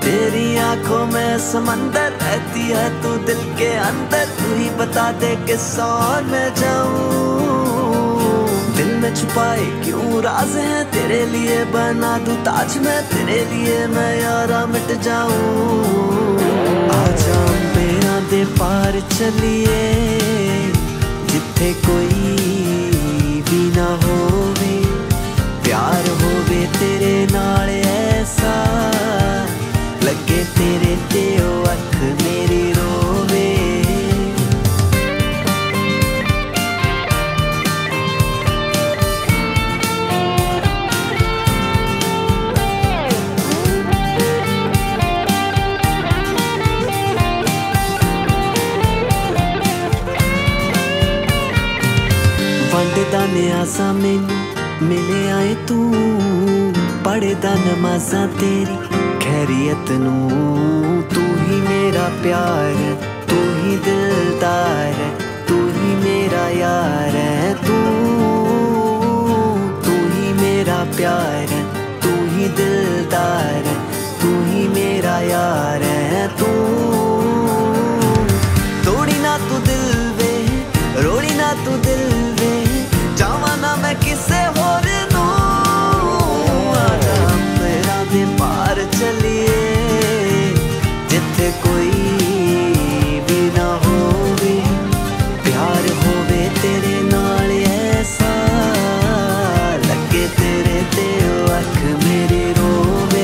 तेरी आंखों में समंदर रहती है तू दिल के अंदर, तू ही बता दे किस और मैं जाऊं। दिल में छुपाए क्यों राज हैं, तेरे लिए बना दूं ताज मैं, तेरे लिए मैं यारा मिट जाऊं। आजा मेरा दे पार चलिए, जिथे कोई भी ना होवे, प्यार होवे तेरे नाल ऐसा, लगे तेरे ते ओ अख मेरी रोवे। वंडदा न्यासा मैनू मिले आए तू, पढ़दा नमाज़ां तेरी खैरियत नू, तू ही मेरा प्यार है, तू ही दिलदार है, तू ही मेरा यार है, तू ही मेरा प्यार है, तू ही दिलदार है, तू ही मेरा यार है। तू तोड़ी ना तू दिल वे, रोड़ी ना तू दिल वे, जावा ना मैं किसे होर नू। आजा मेरा दे पार चलिए, जिथे कोई भी ना होवे, प्यार होवे तेरे नाल ऐसा, लगे तेरे ते ओ अख मेरी रोवे।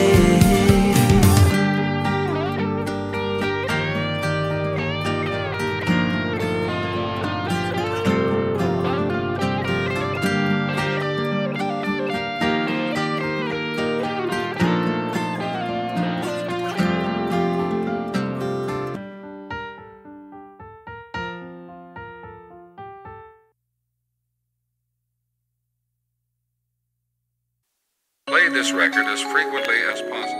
Play this record as frequently as possible.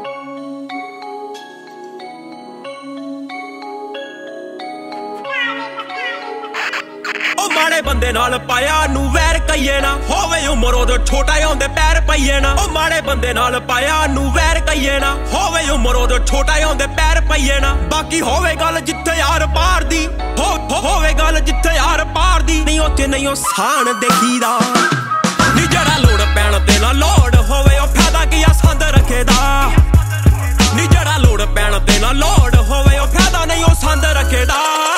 ओ माड़े बंदे नाल पाया नू वैर कहिए ना, होवे उमर ओदे छोटा होंदे पैर पईए ना। ओ माड़े बंदे नाल पाया नू वैर कहिए ना, होवे उमर ओदे छोटा होंदे पैर पईए ना। बाकी होवे गल जिथे यार पार दी, होवे गल जिथे यार पार दी, नहीं ओते नहीं ओ सान देखीदा। नी जड़ा लोड़ पैण ते ना लोड़ होवे, ओ फायदा की संद रखेदा। नी जड़ा लोड़ पैण ते ना लोड़ होवे, ओ फायदा नहीं ओ संद रखेदा।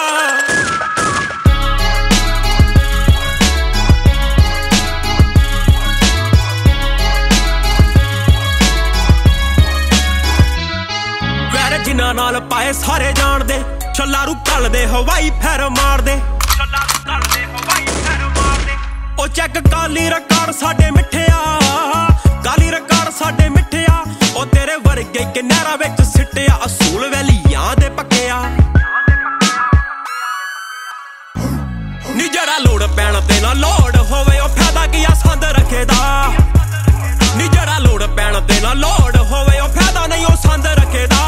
वैर जिन्ना नाल पाए सारे जान दे, छल्लारू कल दे हवाई फैर मार दे, छल्लारू कल दे हवाई फैर मार दे। ओ चेक काली रिकार्ड साडे मिठिया, काली रिकार्ड साडे मिठिया। ओ तेरे वर्गे के नहरा विच सिटिया, असूल वैलियां दे पक्किया। नी जड़ा लोड़ पैण ते ना लोड़ होवे, ओ फायदा की संद रखेदा। नी जड़ा लोड़ पैण ते ना लोड़ होवे, ओ फायदा नहीं ओ संद रखेदा।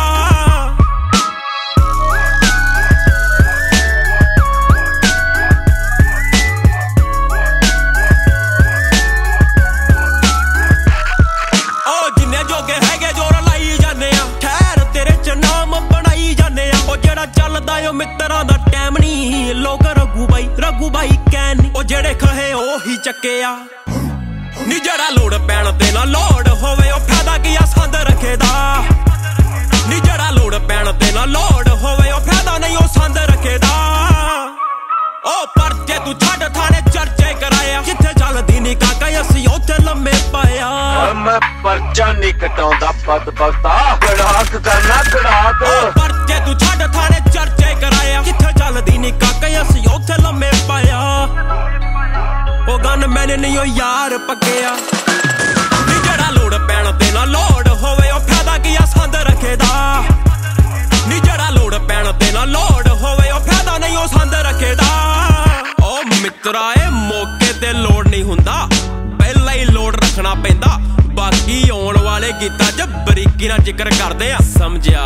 मित्रा दा टैम नी लोग रघू बाई कैन नी, ओ जेड़े कहे ओही चक्केया। नी जड़ा लोड़ पैण ते ना लोड़ होवे, ओ फायदा की संद रखेदा। नी जड़ा लोड़ पैण ते ना लोड़ होवे, ओ फायदा नहीं ओ संद रखेदा। ओ परचे तू छड्ड थाने चर्चे कराया, जिथे चलदी नी काका असी ओथे लम्मे पाया। मैं परचा नी कटाउंदा बदबख्ता, गड़ाक करना गड़ाक। ओ परचे तू छड्ड थाने चर्चे कराया, जिथे चलदी नी काका असी ओथे लम्मे पाया। ओ गन मैंने नहीं ओ यार पक्किया। नी जड़ा लोड़ पैण ते ना लोड़ होवे, ओ फायदा की संद रखेदा। नी जड़ा लोड़ पैण ते ना लोड़ होवे, ओ फायदा नहीं ओ संद रखेदा। ओ मित्रा ए मौके ते लोड़ नहीं हुंदा, पहला ही लोड़ रखना पैंदा। बाकी आउण वाले गीतां च बरीकी नाल जिक्र करदे आ, समझिया।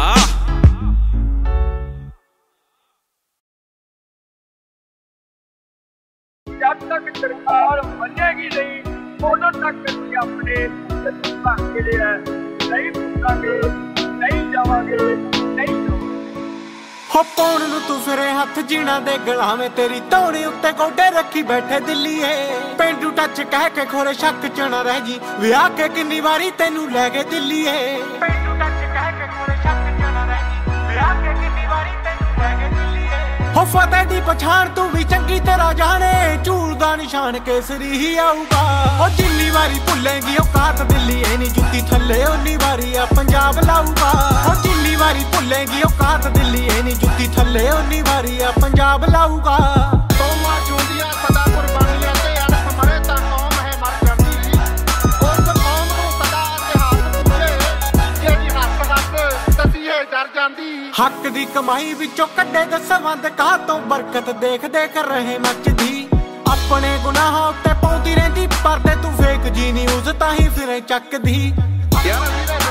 जब तक सरकार बनेगी नहीं, उदों तक अपने भाग्य नहीं भुगतांगे। हो पौन नू तू फिरे हथ जीना दे गलावे तेरी धौनी उत्ते गोडे रखी बैठे दिल्लीए पेंडू टच कह के खोरे शक च ना रह जी विआह के किन्नी वारी तेनू लै गए दिल्लीए पेंडू टच कह के खोरे शक च ना रह जी विआह के किन्नी वारी तेनू लै गए दिल्लीए हो फतेह दी पछाण तू भी चंगी तरह जाने झूल दा निशान केसरी ही आऊगा ओ जिन्नी वारी भुलेगी औकात दिल्लीए नी जुत्ती थल्ले उन्नी वारी आ पंजाब लाऊगा ओ जिन्नी वारी भुलेगी औकात दिल्लीए नी जुत्ती थल्ले उन्नी वारी आ पंजाब लाऊगा कौमां चुंदियां सदा कुर्बानियां ते अणख मरे तां कौम है मर जांदी उस कौम नूं सदा इतिहास भुले जेड़ी हक दसीए डर जांदी हक दी कमाई विचों कड्डे दसवंद काह तों बरकत देख देख रहे मचदी अपने गुनाह उत्ते पौंदी रहिंदी परदे तू फेक जी न्यूज़ ताही फिरे चकदी यार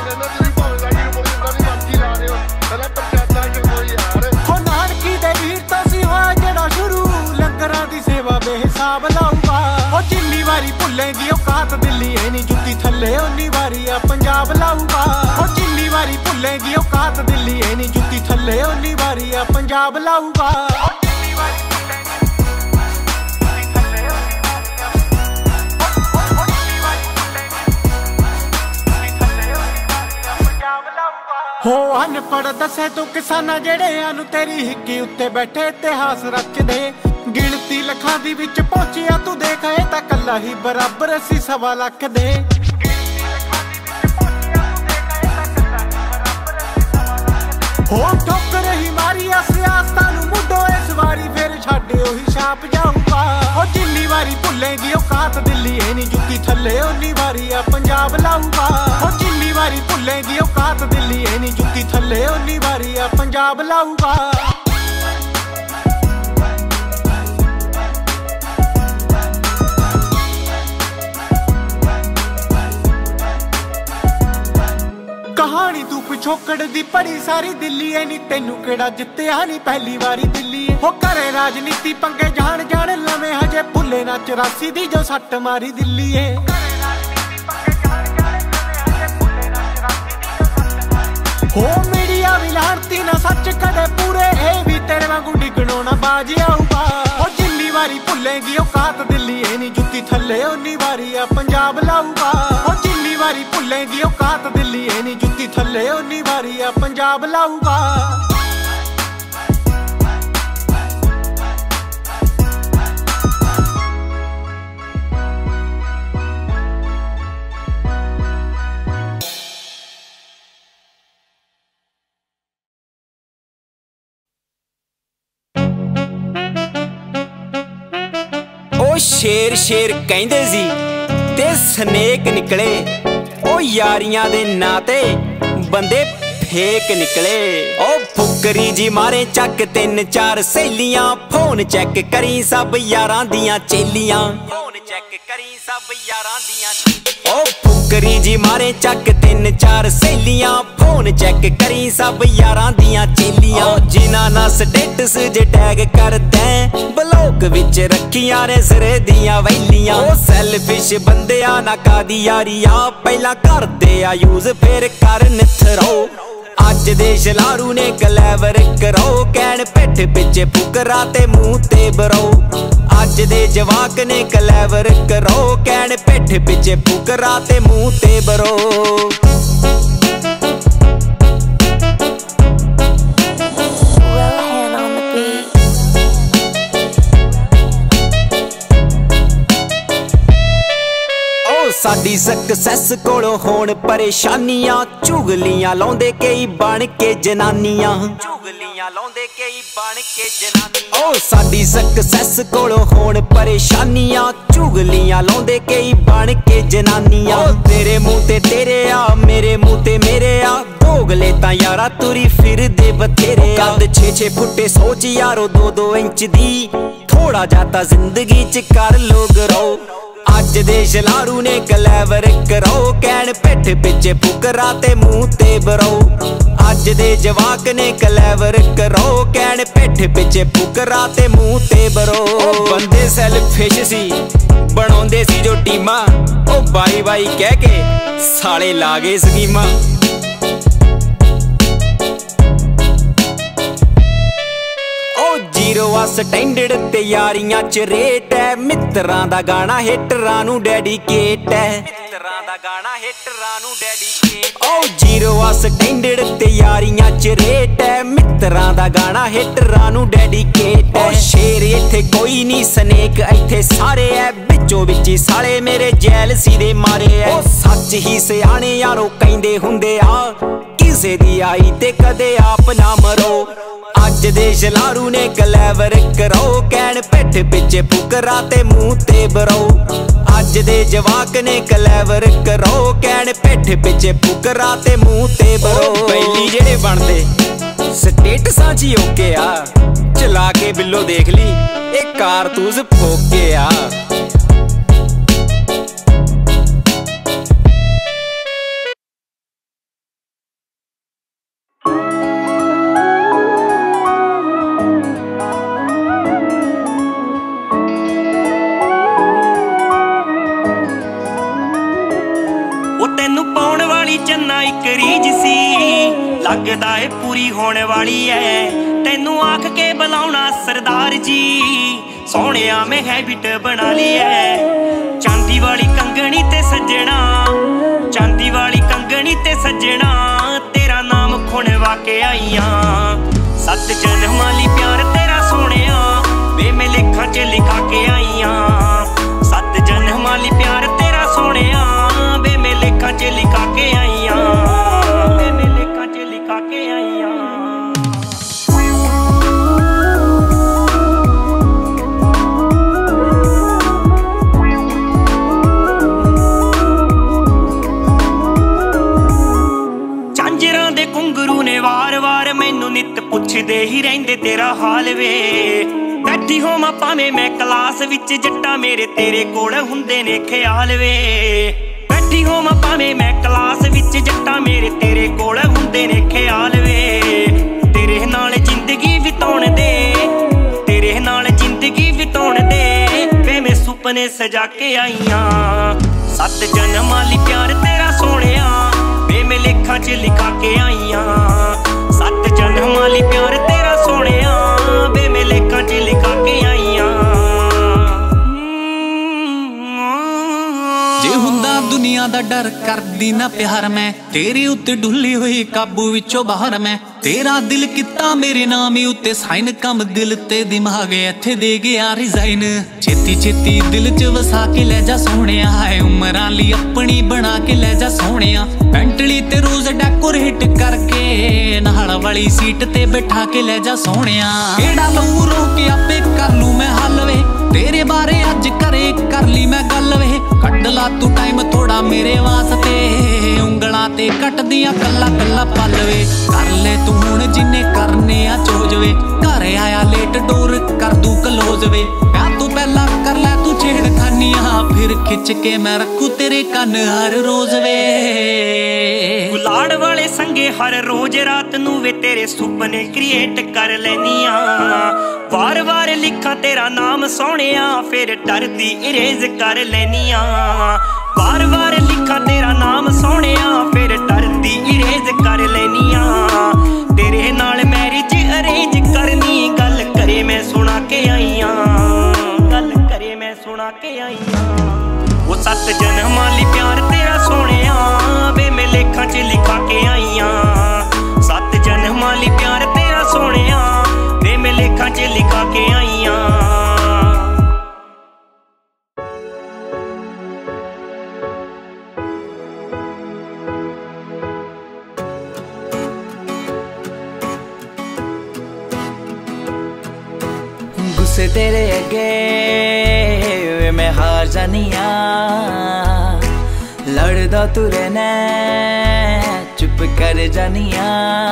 हो नानकी दे वीर तो सी होया जेड़ा शुरू लंगरां दी सेवा बेहिसाब लाऊगा हो जिन्नी वारी भुलेगी औकात दिल्लीए नी जुत्ती थल्ले उन्नी वारी आ पंजाब लाऊगा हो जिन्नी वारी भुलेगी औकात दिल्लीए नी जुत्ती थल्ले उन्नी वारी आ पंजाब लाऊगा हो अनपढ़ दसे तू किसाना जेड़े आनू तेरी हिक्की उत्ते बैठे इतिहास रच दे गिणती लखां दी विच पहुंचिया तू देख ए तां कल्ला ही बराबर असी 1.25 लाख दे हो ठोकर ही मारी सियासतां नू मुंडो इस वारी फिर छाड़े ओही छाप जाऊगा हो जिन्नी वारी भुलेगी औकात दिल्लीए नी जुत्ती थल्ले उन्नी वारी आ पंजाब लाऊगा हो जिन्नी वारी भुलेगी औकात दिल्लीए नी जुत्ती थल्ले उन्नी वारी आ पंजाब लाऊगा कहानी तू पिछोकड़ दी पड़ी सारी दिल्लीए नी तेनू केड़ा जित्तिया नी पहली वारी दिल्लीए हो करे राजनीति पंगे जान जान लवे हजे भुले ना 84 दी जो सट मारी दिल्लीए हो मीडिया भी लानती ना सच कदे पूरे ए भी तेरे वांगू डिगणो ना बाज आऊगा हो जिन्नी वारी भुलेगी औकात दिल्लीए नी जुत्ती थल्ले उन्नी वारी आ पंजाब लाऊगा हो जिन्नी वारी भुलेगी औकात दिल्लीए नी जुत्ती थल्ले उन्नी वारी आ पंजाब लाऊगा शेर शेर कहंदे सी ते स्नेक निकले ओ यारियां दे नाते बंदे फेक निकले ओ फुकरी जी मारे चक 3-4 सहेलियां फोन चेक करी सब यारां दियां चेलियां फोन चेक करी सब यारां दियां ओ फुकरी जी मारे चक 3-4 सहेलियां फोन चेक करी सब यारां दियां चेलियां जिन्हां ना स्टेटस जे टैग करदे ब्लॉक विच रखियां ने सिरे दियां वैलियां ओ सेल्फिश बंदियां ना कादी यारियां पहला करदे आ यूज फिर कर निथरो अज दे शलारू ने कलेवर करो कैन पिठ पिछे फुकरा ते मुंह ते बरो अज दे जवाक ने कलेवर करो कैन पिठ पिछे फुकरा ते मुंह ते बरो साडी सक्सैस कोलों होण परेशानियां चुगलियां लाउंदे कई बन के जनानियां चुगलियां लाउंदे कई बन के जनानियां ओ साडी सक्सैस कोलों होण परेशानियां चुगलियां लाउंदे कई बन के जनानियां तेरे मुंह ते तेरे आ मेरे मुंह ते मेरे आ दोगले तां यारा तुरी फिरदे बथेरे कद 6-6 फुटे सोच यारो 2-2 इंच दी थोड़ा जाता जिंदगी च कर लो ग्रो अज दे शलारू ने कलेवर करो कैन पिठ पिछे फुकरा ते मुंह ते बरो अज दे जवाक ने कलेवर करो कैन पिठ पिछे फुकरा ते मुंह ते बरो बंदे सेल्फिश सी बनाउंदे सी जो टीमा ओ बाई बाई कह के साले ला गए स्कीमा स्टैंडर्ड ते यारियां च रेट है, मित्रां दा गाना हिटरां नू डेडिकेट है, मित्रां दा गाना हिटरां नू डेडिकेट। ओ जीरो आ स्टैंडर्ड ते यारियां च रेट है, मित्रां दा गाना हिटरां नू डेडिकेट है। ओ शेर इत्थे कोई नहीं स्नेक इत्थे सारे है, बिचों बिची साले मेरे जैलसी दे मारे है। ओ सच ही सियाणे यारो कहंदे हुंदे आ, किसे दी आई ते कदे आप ना मरो। अज दे शलारू ने कलैवर करो, कैन पिठ पिछे फुकरा ते मुंह ते बरो। अज दे जवाक ने कलैवर करो, कैन पिठ पिछे फुकरा ते मुंह ते बरो। पहली जेड़े बनदे स्टेटसां च ओके आ, चला के बिल्लो देख ली ए कारतूस फोके आ। लगदा है पूरी होने वाली है, तेनू आख के बुलाउणा सरदार जी, सोहणिया मैं हैबिट बना ली है। चांदी वाली कंगनी ते सज्जणा, चांदी वाली कंगनी ते सज्जणा, तेरा नाम खुणवा के आईया। 7 जन्मां लई प्यार तेरा सोहणिया, वे मैं लेखां च लिखा के आईया। 7 जन्मां लई प्यार तेरा सोहणिया, वे मैं लेखां च लिखा के आईया। वार-वार मैनू नित पुछदे ही रहिंदे तेरा हाल वे। बैठी होवां भावें मैं क्लास विच, जट्टा मेरे तेरे कोल हुंदे ने ख्याल वे। बैठी होवां भावें मैं क्लास विच, जट्टा मेरे तेरे कोल हुंदे ने ख्याल वे। तेरे नाल जिंदगी बिताउण दे, तेरे नाल जिंदगी बिताउण दे, वे मैं सुपने सजा के आईयां। 7 जन्मां लई प्यार तेरा सोहणिया, वे मैं लेखां च लिखा के आईयां। 7 जन्मां लई प्यार तेरा सोहणिया, वे मैं लेखां च लिखा के आईयां। जे हुंदा दुनिया दा डर करदी ना प्यार, मैं तेरे उत्ते डुल्ली हुई काबू विचों बाहर। मैं तेरा दिल किता मेरे नाम ही उत्ते साइन, कम दिल ते दिमाग इत्थे दे गया रिजाइन। छेती छेती दिल च वसा के ले जा सोहणिया, है उमरां लई अपनी बना के ले जा सोहणिया। बेंटली ते रोज डेकोरेट करके, नाल वाली सीट ते बैठा के ले जा सोहणिया। केड़ा लऊ रो के आपे कर लूं मैं हल वे, तेरे बारे अज करे कर ली मैं गल वे। कड्ड ला तू टाइम थोड़ा मेरे वास्ते, उंगलां ते कट दियां कल्ला कल्ला पल वे। कर ले तू हुण जिन्ने करने आ चोज वे, घर आया लेट डोर कर दूं क्लोज वे। प्यार तू पहला कर ले तू छेड़खानियां, फिर खिच के मैं रखूं तेरे कन हर रोज वे। गुलाड़ वाले संगे हर रोज रात नू वे, तेरे सुपने क्रिएट कर लैनिया। वार वार लिखा तेरा नाम सोहणिया, फिर डरदी इरेज कर लैनिया। वार वार लिखा तेरा नाम सोहणिया, फिर डरदी इरेज कर लैनिया। तेरे नाल मैरिज अरेंज करनी, गल करे मैं सुना के आईयां, गल करे मैं सुना के आईयां। वो 7 जन्मां लई प्यार तेरा सोहणिया, वे मैं लेखां च लिखा के आईयां। 7 जन्मां लई प्यार तेरा सोहणिया, वे मैं लेखां च लिखा के आईयां। गुस्से तेरे अगे मैं हार जानिया, लड़दा तू रहना चुप कर जानिया।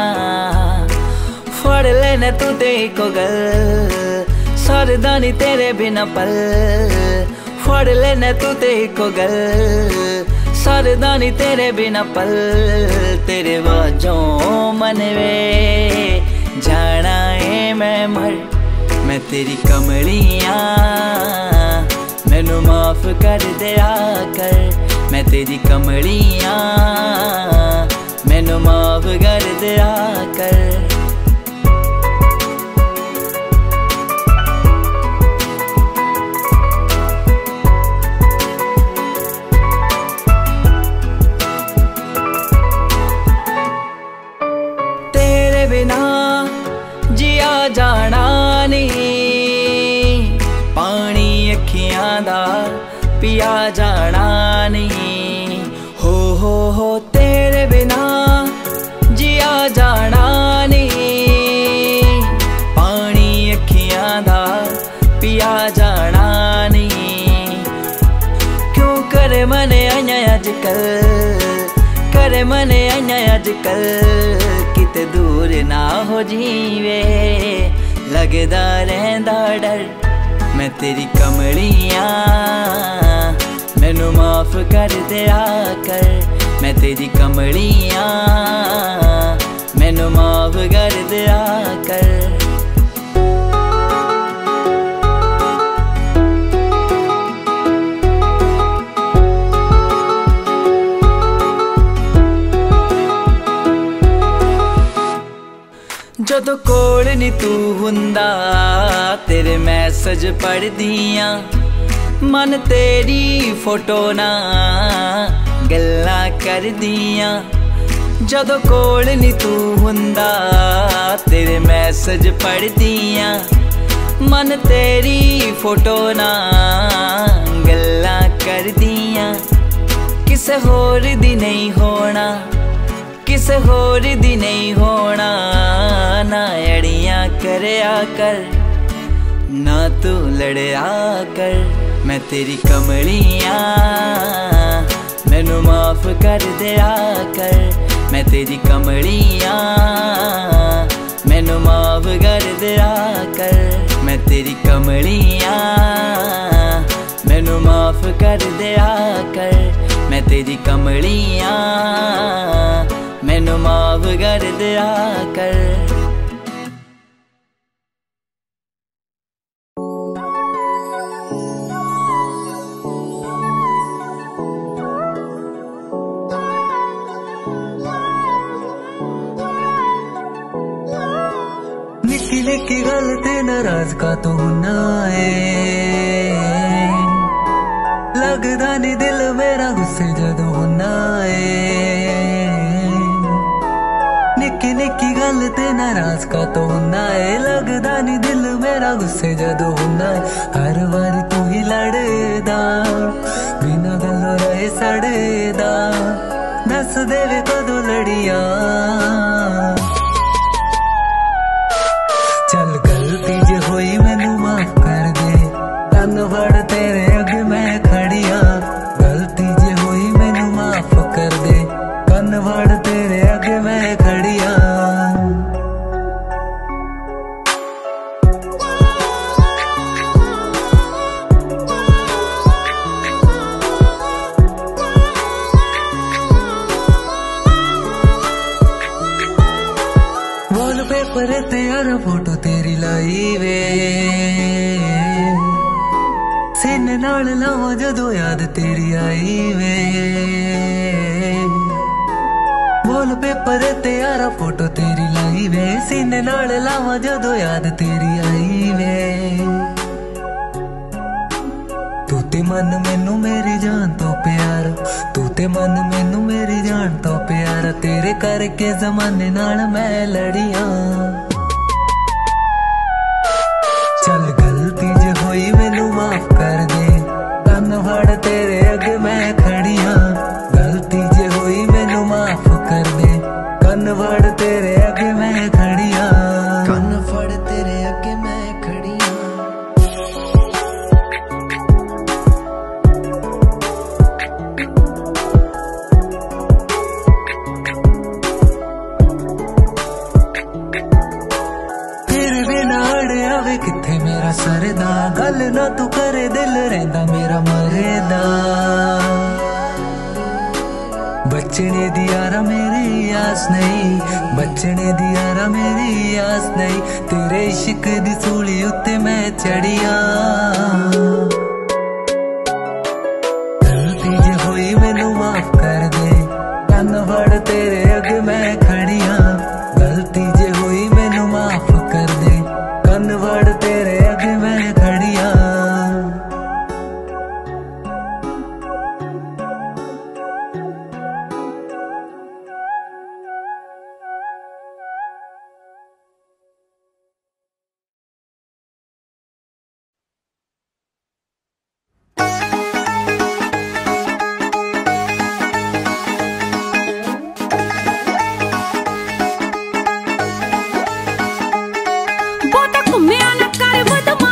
फड़ लेना तू ते को गल, सरदा नी तेरे बिना पल। फड़ लेना तू ते को गल, सरदा नी तेरे बिना पल। तेरे वाजों मनवे जाना है मैं मर, मैं तेरी कमलियां मैनू माफ कर दिया कर। मैं तेरी कमलियां मैनू माफ कर दिया कर। बिना जिया जाना नहीं, पानी अखियां दा पिया जाना नहीं। हो तेरे बिना जिया जाना नहीं, पानी अखियां दा पिया जाना नहीं। क्यों करे मने आया अजकल, करे मने आया अजकल, किते दूर ना हो जीवे, लगदा रहंदा डर। मैं तेरी कमलियां मैनू माफ कर दिया कर, मैं तेरी कमलियां मैनू माफ कर दिया कर। जदों कोल नी तू हुंदा तेरे मैसेज पढ़दियां, मन तेरी फोटो ना गल्लां करदियां। जदों कोल नी तू हुंदा तेरे मैसेज पढ़दियां, मन तेरी फोटो ना गल्लां करदियां। किसे होर दी नहीं होना, किसे होर दी नहीं होना, ना अड़ियां करया कर, ना तू लड़या कर। मैं तेरी कमलियां मैनू माफ कर दिया कर, मैं तेरी कमलियां मैनू माफ कर दिया कर। मैं तेरी कमलियां मैनू माफ कर दिया कर, मैं तेरी कमलियां मैनू माफ कर दिया कर। निक्की निक्की गल ते नाराज का तो होना है, लगदा नी दिल मेरा गुस्से जदों होना है। निक्की निक्की गल ते नाराज का तो होना है, लगदा नी दिल मेरा गुस्से जदों होना है। हर बार तू ही लड़दा बिना गल्लों रहे सड़दा, दस दे वे कदों लड़िया। चल गलती जे होई मैनू माफ कर दे, तन फड़ तेरे अगे मैं खड़िया। गलती जे होई मैनू माफ कर दे, तन फड़ तेरे अगे मैं खड़िया। वॉलपेपर ते यार फोटो तेरी लाई वे, सीने नाल लावां जदों याद तेरी आई वे। वॉलपेपर ते यार फोटो तेरी लाई वे, सीने नाल लावां जदों याद तेरी आई वे। तू ते मन मैनू मेरी जान तो प्यार, तू ते मन मैनू मेरी जान तो प्यार। तेरे करके जमाने नाल मैं लड़िया। चल गलती जे होई मैनू माफ कर दे, तन फड़ तेरे अगे मैं खड़िया। गलती जे होई मैनू माफ कर दे, कन फड़ तेरे अगे मैं खड़िया। कन फड़ तेरे अगे मैं खड़िया। किथे मेरा सरदा, गल ना तू करे दिल रहंदा मेरा मरेदा। बचने दी यारा मेरी आस नहीं, बचने दी यारा मेरी आस नहीं। तेरे इश्क दी सूली उत्ते मैं चढ़िया। गलती जे होई मैनू माफ कर दे, कन फड़ तेरे अगे मैं खड़िया। गलती जे होई मैनू माफ कर दे, कन फड़ तेरे अगे मैं खड़िया।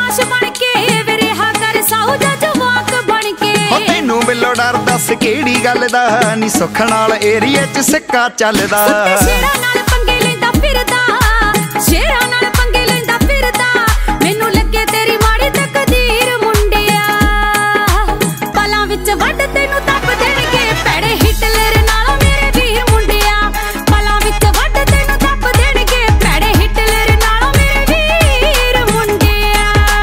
ਲਾਸ਼ ਬਣ ਕੇ ਵੇ ਰਿਹਾ ਕਰ ਸਾਊ ਜਵਾਕ ਬਣ ਕੇ। ਹੋ ਤੈਨੂੰ ਬਿੱਲੋ ਡਰ ਦੱਸ ਕਿਹੜੀ ਗੱਲ ਦਾ ਨੀ ਸੁੱਖ ਨਾਲ ਏਰੀਏ 'ਚ ਸਿੱਕਾ ਚੱਲਦਾ। ਸ਼ੇਰਾਂ ਨਾਲ ਪੰਗੇ ਲੈਂਦਾ ਫਿਰਦਾ, ਸ਼ੇਰਾਂ ਨਾਲ ਪੰਗੇ ਲੈਂਦਾ ਫਿਰਦਾ, ਮੈਨੂੰ ਲੱਗੇ ਤੇਰੀ ਮਾੜੀ ਤਕਦੀਰ ਮੁੰਡਿਆ। ਪਲਾਂ ਵਿੱਚ ਵੱਢ ਤੈਨੂੰ ਦੱਬ ਦੇਣਗੇ ਭੈੜੇ ਹਿਟਲਰ ਨਾਲੋਂ ਮੇਰੇ ਵੀਰ ਮੁੰਡਿਆ। ਪਲਾਂ ਵਿੱਚ ਵੱਢ ਤੈਨੂੰ ਦੱਬ ਦੇਣਗੇ ਭੈੜੇ ਹਿਟਲਰ ਨਾਲੋਂ ਮੇਰੇ ਵੀਰ ਮੁੰਡਿਆ।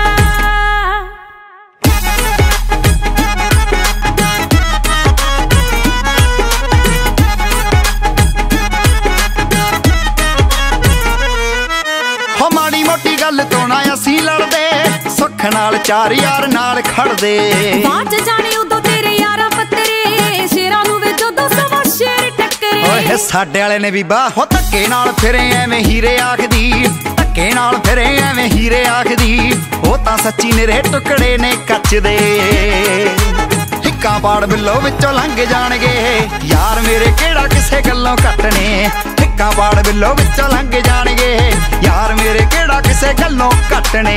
ਹੋ ਮਾੜੀ ਮੋਟੀ ਗੱਲ ਤੋਂ ਨਾ ਅਸੀਂ ਲੜਦੇ, ਸੁੱਖ ਨਾਲ ਚਾਰ ਯਾਰ ਨਾਲ ਖੜਦੇ। ਬਾਅਦ ਜਾਣੇ ਉਦੋਂ ਤੇਰੇ ਯਾਰਾਂ ਪੱਤਰੇ, ਸ਼ੇਰਾਂ ਨੂੰ ਵੇ ਜਦੋਂ ਸਵਾ ਸ਼ੇਰ ਟੱਕਰੇ। ਓਏ ਸਾਡੇ ਵਾਲੇ ਨੇ ਬੀਬਾ ਹੋ ਧੱਕੇ ਨਾਲ ਫਿਰੇ ਐਵੇਂ ਹੀਰੇ ਆਖਦੀ, ਧੱਕੇ ਨਾਲ ਫਿਰੇ ਐਵੇਂ ਹੀਰੇ ਆਖਦੀ। ਉਹ ਤਾਂ ਸੱਚੀ ਨਿਰੇ ਟੁਕੜੇ ਨੇ ਕੱਚ ਦੇ। ਹਿੱਕਾਂ ਪਾੜ ਬਿੱਲੋ ਵਿੱਚੋਂ ਲੰਘ ਜਾਣਗੇ ਯਾਰ ਮੇਰੇ ਕਿਹੜਾ ਕਿਸੇ ਗੱਲੋਂ ਕੱਟਣੇ। ਹਿੱਕਾਂ ਪਾੜ ਬਿੱਲੋ ਵਿੱਚੋਂ ਲੰਘ ਜਾਣਗੇ ਯਾਰ ਮੇਰੇ ਕਿਹੜਾ ਕਿਸੇ ਗੱਲੋਂ ਕੱਟਣੇ।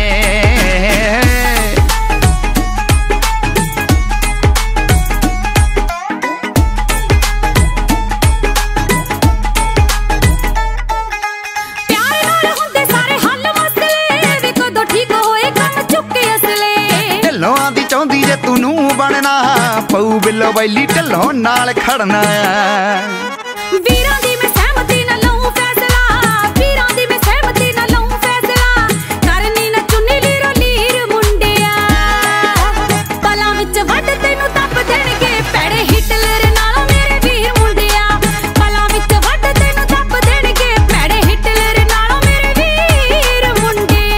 ਢਿੱਲੋਂ ਦੀ ਚਾਹੁੰਦੀ ਜੇ ਤੂੰ ਨੂੰ ਬਣਨਾ, ਪਊ ਬਿੱਲੋ ਬੈਲੀ ਢਿੱਲੋਂ ਨਾਲ ਖੜਨਾ। ਵੀਰਾਂ ਦੀ ਮੈਂ ਸਹਿਮਤੀ ਨਾਲ ਲਊਂ ਫੈਸਲਾ, ਵੀਰਾਂ ਦੀ ਮੈਂ ਸਹਿਮਤੀ ਨਾਲ ਲਊਂ ਫੈਸਲਾ, ਕਰਨੀ ਨਾ ਚੁੰਨੀ ਲੀਰੋ ਲੀਰ ਮੁੰਡਿਆ। ਪਲਾਂ ਵਿੱਚ ਵੱਢ ਤੈਨੂੰ ਦੱਬ ਦੇਣਗੇ ਭੈੜੇ ਹਿਟਲਰ ਨਾਲੋਂ ਮੇਰੇ ਵੀਰ ਮੁੰਡਿਆ। ਪਲਾਂ ਵਿੱਚ ਵੱਢ ਤੈਨੂੰ ਦੱਬ ਦੇਣਗੇ ਭੈੜੇ ਹਿਟਲਰ ਨਾਲੋਂ ਮੇਰੇ ਵੀਰ ਮੁੰਡਿਆ।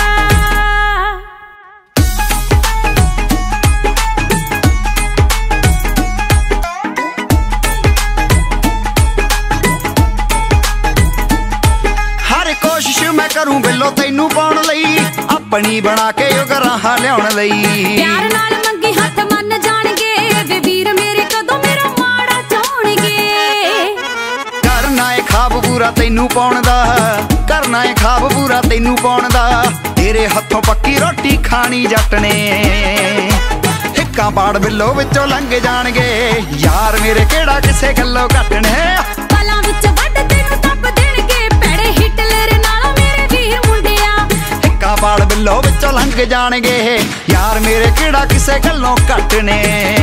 ਮੈਂ ਕਰੂੰ ਬਿੱਲੋ ਤੈਨੂੰ ਪਾਉਣ ਲਈ, ਆਪਣੀ ਬਣਾ ਕੇ ਉਹ ਗਰਾਹਾਂ ਲਿਆਉਣ ਲਈ। ਪਿਆਰ ਨਾਲ ਮੰਗੀ ਹੱਥ ਮੰਨ ਜਾਣਗੇ ਵੇ ਵੀਰ ਮੇਰੇ ਕਦੋਂ ਮੇਰਾ ਮਾੜਾ ਚਾਹਣਗੇ। ਕਰਨਾ ਏ ਖਾਬ ਪੂਰਾ ਤੈਨੂੰ ਪਾਉਣ ਦਾ, ਕਰਨਾ ਏ ਖਾਬ ਪੂਰਾ ਤੈਨੂੰ ਪਾਉਣ ਦਾ। ਤੇਰੇ ਹੱਥੋਂ ਪੱਕੀ ਰੋਟੀ ਖਾਣੀ ਜੱਟ ਨੇ। ਹਿੱਕਾਂ ਪਾੜ ਬਿੱਲੋ ਵਿੱਚੋਂ ਲੰਘ ਜਾਣਗੇ ਯਾਰ ਮੇਰੇ ਕਿਹੜਾ ਕਿਸੇ ਗੱਲੋਂ ਕੱਟਣੇ। ਪਲਾਂ ਵਿੱਚ ਵੱਢ ਤੈਨੂੰ ਦੱਬ ਦੇਣਗੇ ਭੈੜੇ ਹਿਟਲਰ ਨਾਲੋਂ ਮੇਰੇ ਵੀਰ ਮੁੰਡਿਆ। ਹਿੱਕਾਂ ਪਾੜ ਬਿੱਲੋ ਵਿੱਚੋਂ ਲੰਘ ਜਾਣਗੇ ਯਾਰ ਮੇਰੇ ਕਿਹੜਾ ਕਿਸੇ ਗੱਲੋਂ ਕੱਟਣੇ।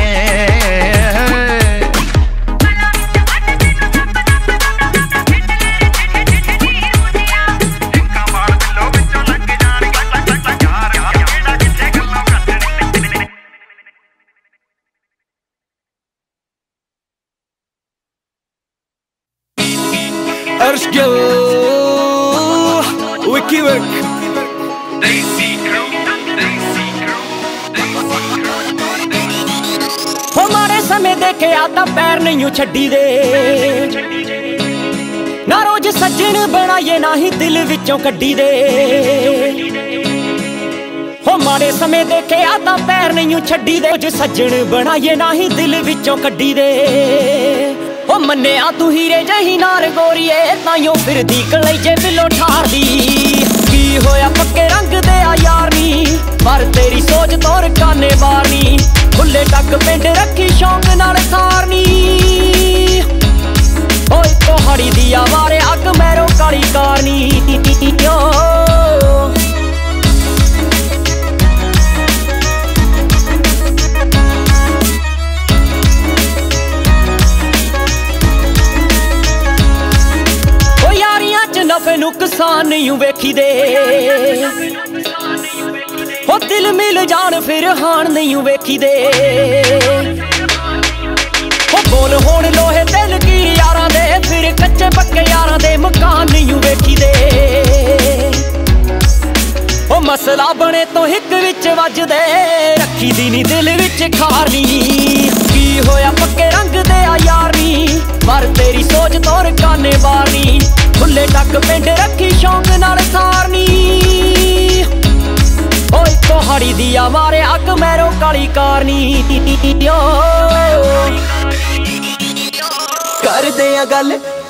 Erşgül Wikiwek ਹਮਾਰੇ ਸਮੇਂ ਦੇਖਿਆ ਤਾਂ ਪੈਰ ਨਹੀਂ ਛੱਡੀ ਦੇ, ਨਾ ਰੋਜ਼ ਸੱਜਣ ਬਣਾਈਏ ਨਾ ਹੀ ਦਿਲ ਵਿੱਚੋਂ ਕੱਢੀ ਦੇ। ਹਮਾਰੇ ਸਮੇਂ ਦੇਖਿਆ ਤਾਂ ਪੈਰ ਨਹੀਂ ਛੱਡੀ ਦੇ, ਰੋਜ਼ ਸੱਜਣ ਬਣਾਈਏ ਨਾ ਹੀ ਦਿਲ ਵਿੱਚੋਂ ਕੱਢੀ ਦੇ। ਉਹ ਮੰਨਿਆ ਤੂੰ ਹੀਰੇ ਜਹੀ ਨਾਰ ਗੋਰੀਏ, ਤਾਈਓ ਫਿਰਦੀ ਕਲੇਜੇ ਬਿੱਲੋ ਠਾਰਦੀ। ਕੀ ਹੋਇਆ ਪੱਕੇ ਰੰਗ ਦੇ ਆ ਯਾਰ ਨੀ, ਪਰ ਤੇਰੀ ਸੋਚ ਤੋਰ ਕਾਨੇ ਬਾਰਨੀ। ਖੁੱਲੇ ਟੱਕ ਪਿੰਡ ਰੱਖੀ ਸ਼ੌਂਕ ਨਾਲ ਸਾਰਨੀ। ਓਏ ਕੋਹੜੀ ਦੀ ਆਵਾਰੇ ਅੱਗ ਮੈਰੋ ਕਾਲੀ ਕਾਰਨੀ। ਨਫੇ ਨੁਕਸਾਨ ਨਹੀਂ ਵੇਖੀ ਦੇ, ਉਹ ਦਿਲ ਮਿਲ ਜਾਣ ਫਿਰ ਹਾਣ ਨਹੀਂ ਵੇਖੀ ਦੇ। ਉਹ ਬੋਲ ਹੁਣ ਲੋਹੇ ਤੇ ਲਕੀਰ ਯਾਰਾਂ ਦੇ, ਫਿਰ ਕੱਚੇ ਪੱਕੇ ਯਾਰਾਂ ਦੇ ਮਕਾਨ ਨਹੀਂ ਵੇਖੀ ਦੇ। ਉਹ ਮਸਲਾ ਬਣੇ ਤੋਂ ਹਿੱਕ ਵਿੱਚ ਵੱਜਦੇ, ਰੱਖੀ ਦੀ ਨੀ ਦਿਲ ਵਿੱਚ ਖਾਰਨੀ। ਕੀ ਹੋਇਆ ਪੱਕੇ ਰੰਗ ਦੇ ਆ ਯਾਰ ਨੀ, ਪਰ ਤੇਰੀ ਸੋਚ ਤੋਰ ਕਾਨੇ ਬਾਰਨੀ। ਖੁੱਲੇ ਟੱਕ ਪਿੰਡ ਰੱਖੀ ਸ਼ੌਂਕ ਨਾਲ ਸਾਰਨੀ। ਓਏ ਕੋਹੜੀ ਦੀ ਆਵਾਰੇ ਅੱਗ ਮੈਰੋ ਕਾਲੀ ਕਾਰਨੀ। ਕਰਦੇ ਆ ਗੱਲ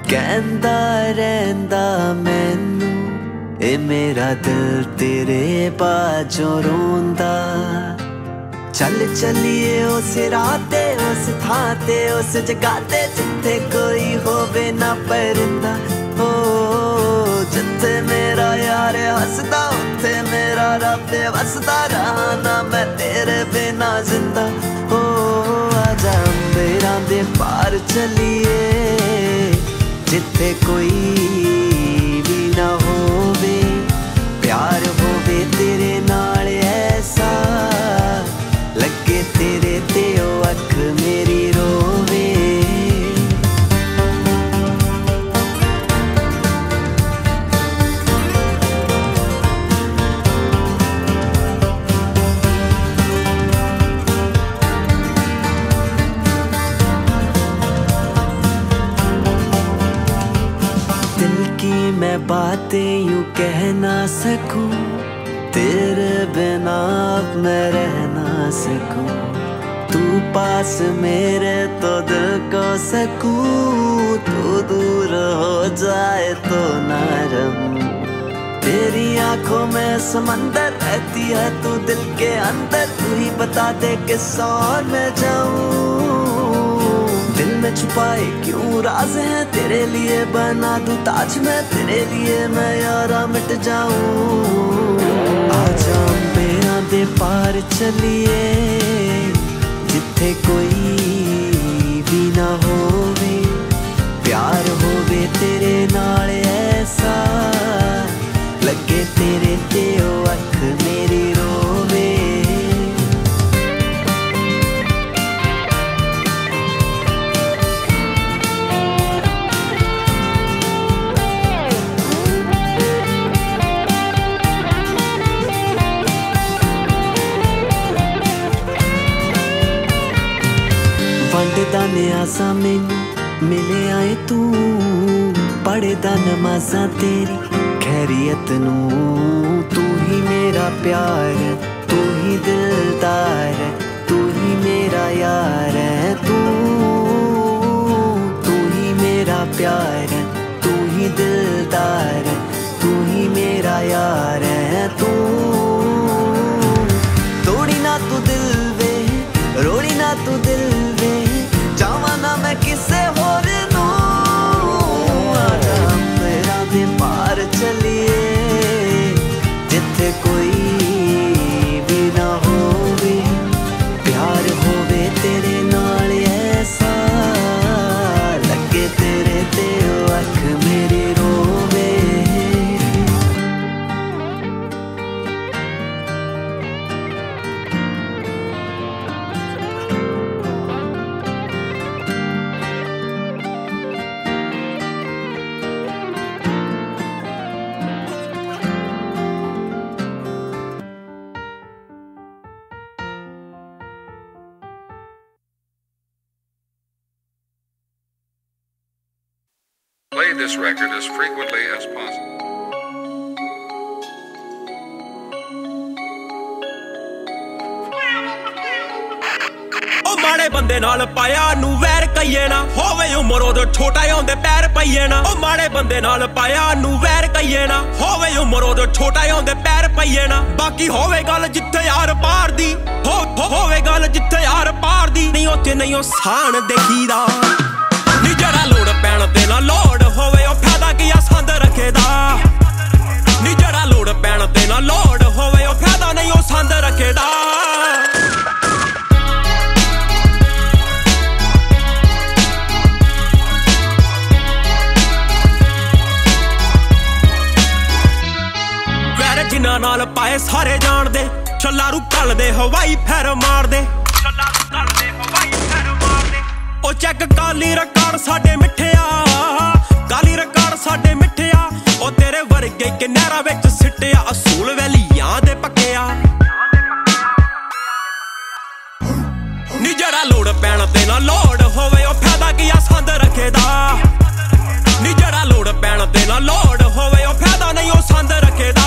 कहंदा रहंदा मैनू ए मेरा दिल तेरे बाजों रोंदा। चल चलिए उस राते उस थां ते उस जगह ते जिथे कोई होवे ना परिंदा। हो जिथे मेरा यार हसदा उथे मेरा रब वसदा। रहा ना मैं तेरे बिना जिंदा। हो आजा अंबेरां दे पार चलिए जिथे कोई भी ना होवे। प्यार होवे तेरे नाल ऐसा लगे तेरे ते ओ अख मेरी रोवे। दिल की मैं बातें यूं कह ना सकूं तेरे बिना मैं रह ना सकूं। तू पास मेरे तो दिल को सकूं। तू दूर हो जाए तो ना रहूं। तेरी आंखों में समंदर रहती है तू दिल के अंदर। तू ही बता दे किस और मैं जाऊं। दिल में छुपाए क्यों राज हैं तेरे लिए बना दूं ताज मैं। तेरे लिए मैं यारा मिट जाऊं। आजा अंबेरां दे पार चलिए जिथे कोई भी ना होवे। प्यार होवे तेरे नाल ऐसा लगे तेरे ते ओ अख मेरी रोवे। वंडदा न्यासा मैनू मिले आए तू। पढ़दा नमाज़ां तेरी खैरियत नू। तू ही मेरा प्यार है तू ही दिलदार है तू ही मेरा यार है। तू ही मेरा प्यार है तू ही दिलदार है तू ही मेरा यार है। तू तोड़ी ना तू दिल वे रोड़ी ना तू दिल वे। जावा ना मैं किसे होर नू। आजा अंबेरां दे पार चलिए जिथे कोई भी ना होवे। प्यार होवे तेरे नाल ऐसा लगे तेरे ते ओ अख मेरी रोवे। Play this record as frequently as possible. ओ माड़े बंदे नाल पाया नू वैर कहिए ना। होवे उमर ओदे छोटा होंदे पैर पईए ना। ओ माड़े बंदे नाल पाया नू वैर कहिए ना। होवे उमर ओदे छोटा होंदे पैर पईए ना। बाकी होवे गल जिथे यार पार दी। होवे गल जिथे यार पार दी। नहीं ओथे नहीं ओ सान देखीदा। नी जरा लोड़ पैण ते ना लोड़ होवे ओ फायदा की संद रखेदा। नी जरा लोड़ पैण ते ना लोड़ होवे ओ फायदा नहीं ओ संद रखेदा। वैर जिन्ना नाल पाए सारे जान दे। छल्लारू कल दे हवाई फैर मार दे। ओ चेक काली रिकार्ड साडे मिठिया। काली रिकार्ड साडे मिठिया। ओ तेरे वर्गे के नहरा विच सिटिया। असूल वैलियां दे पक्किया। नी जरा लोड़ पैण ते ना लोड़ होवे ओ फायदा की संद रखेदा। नी जरा लोड़ पैण ते ना लोड़ होवे ओ फायदा नहीं ओ संद रखेदा।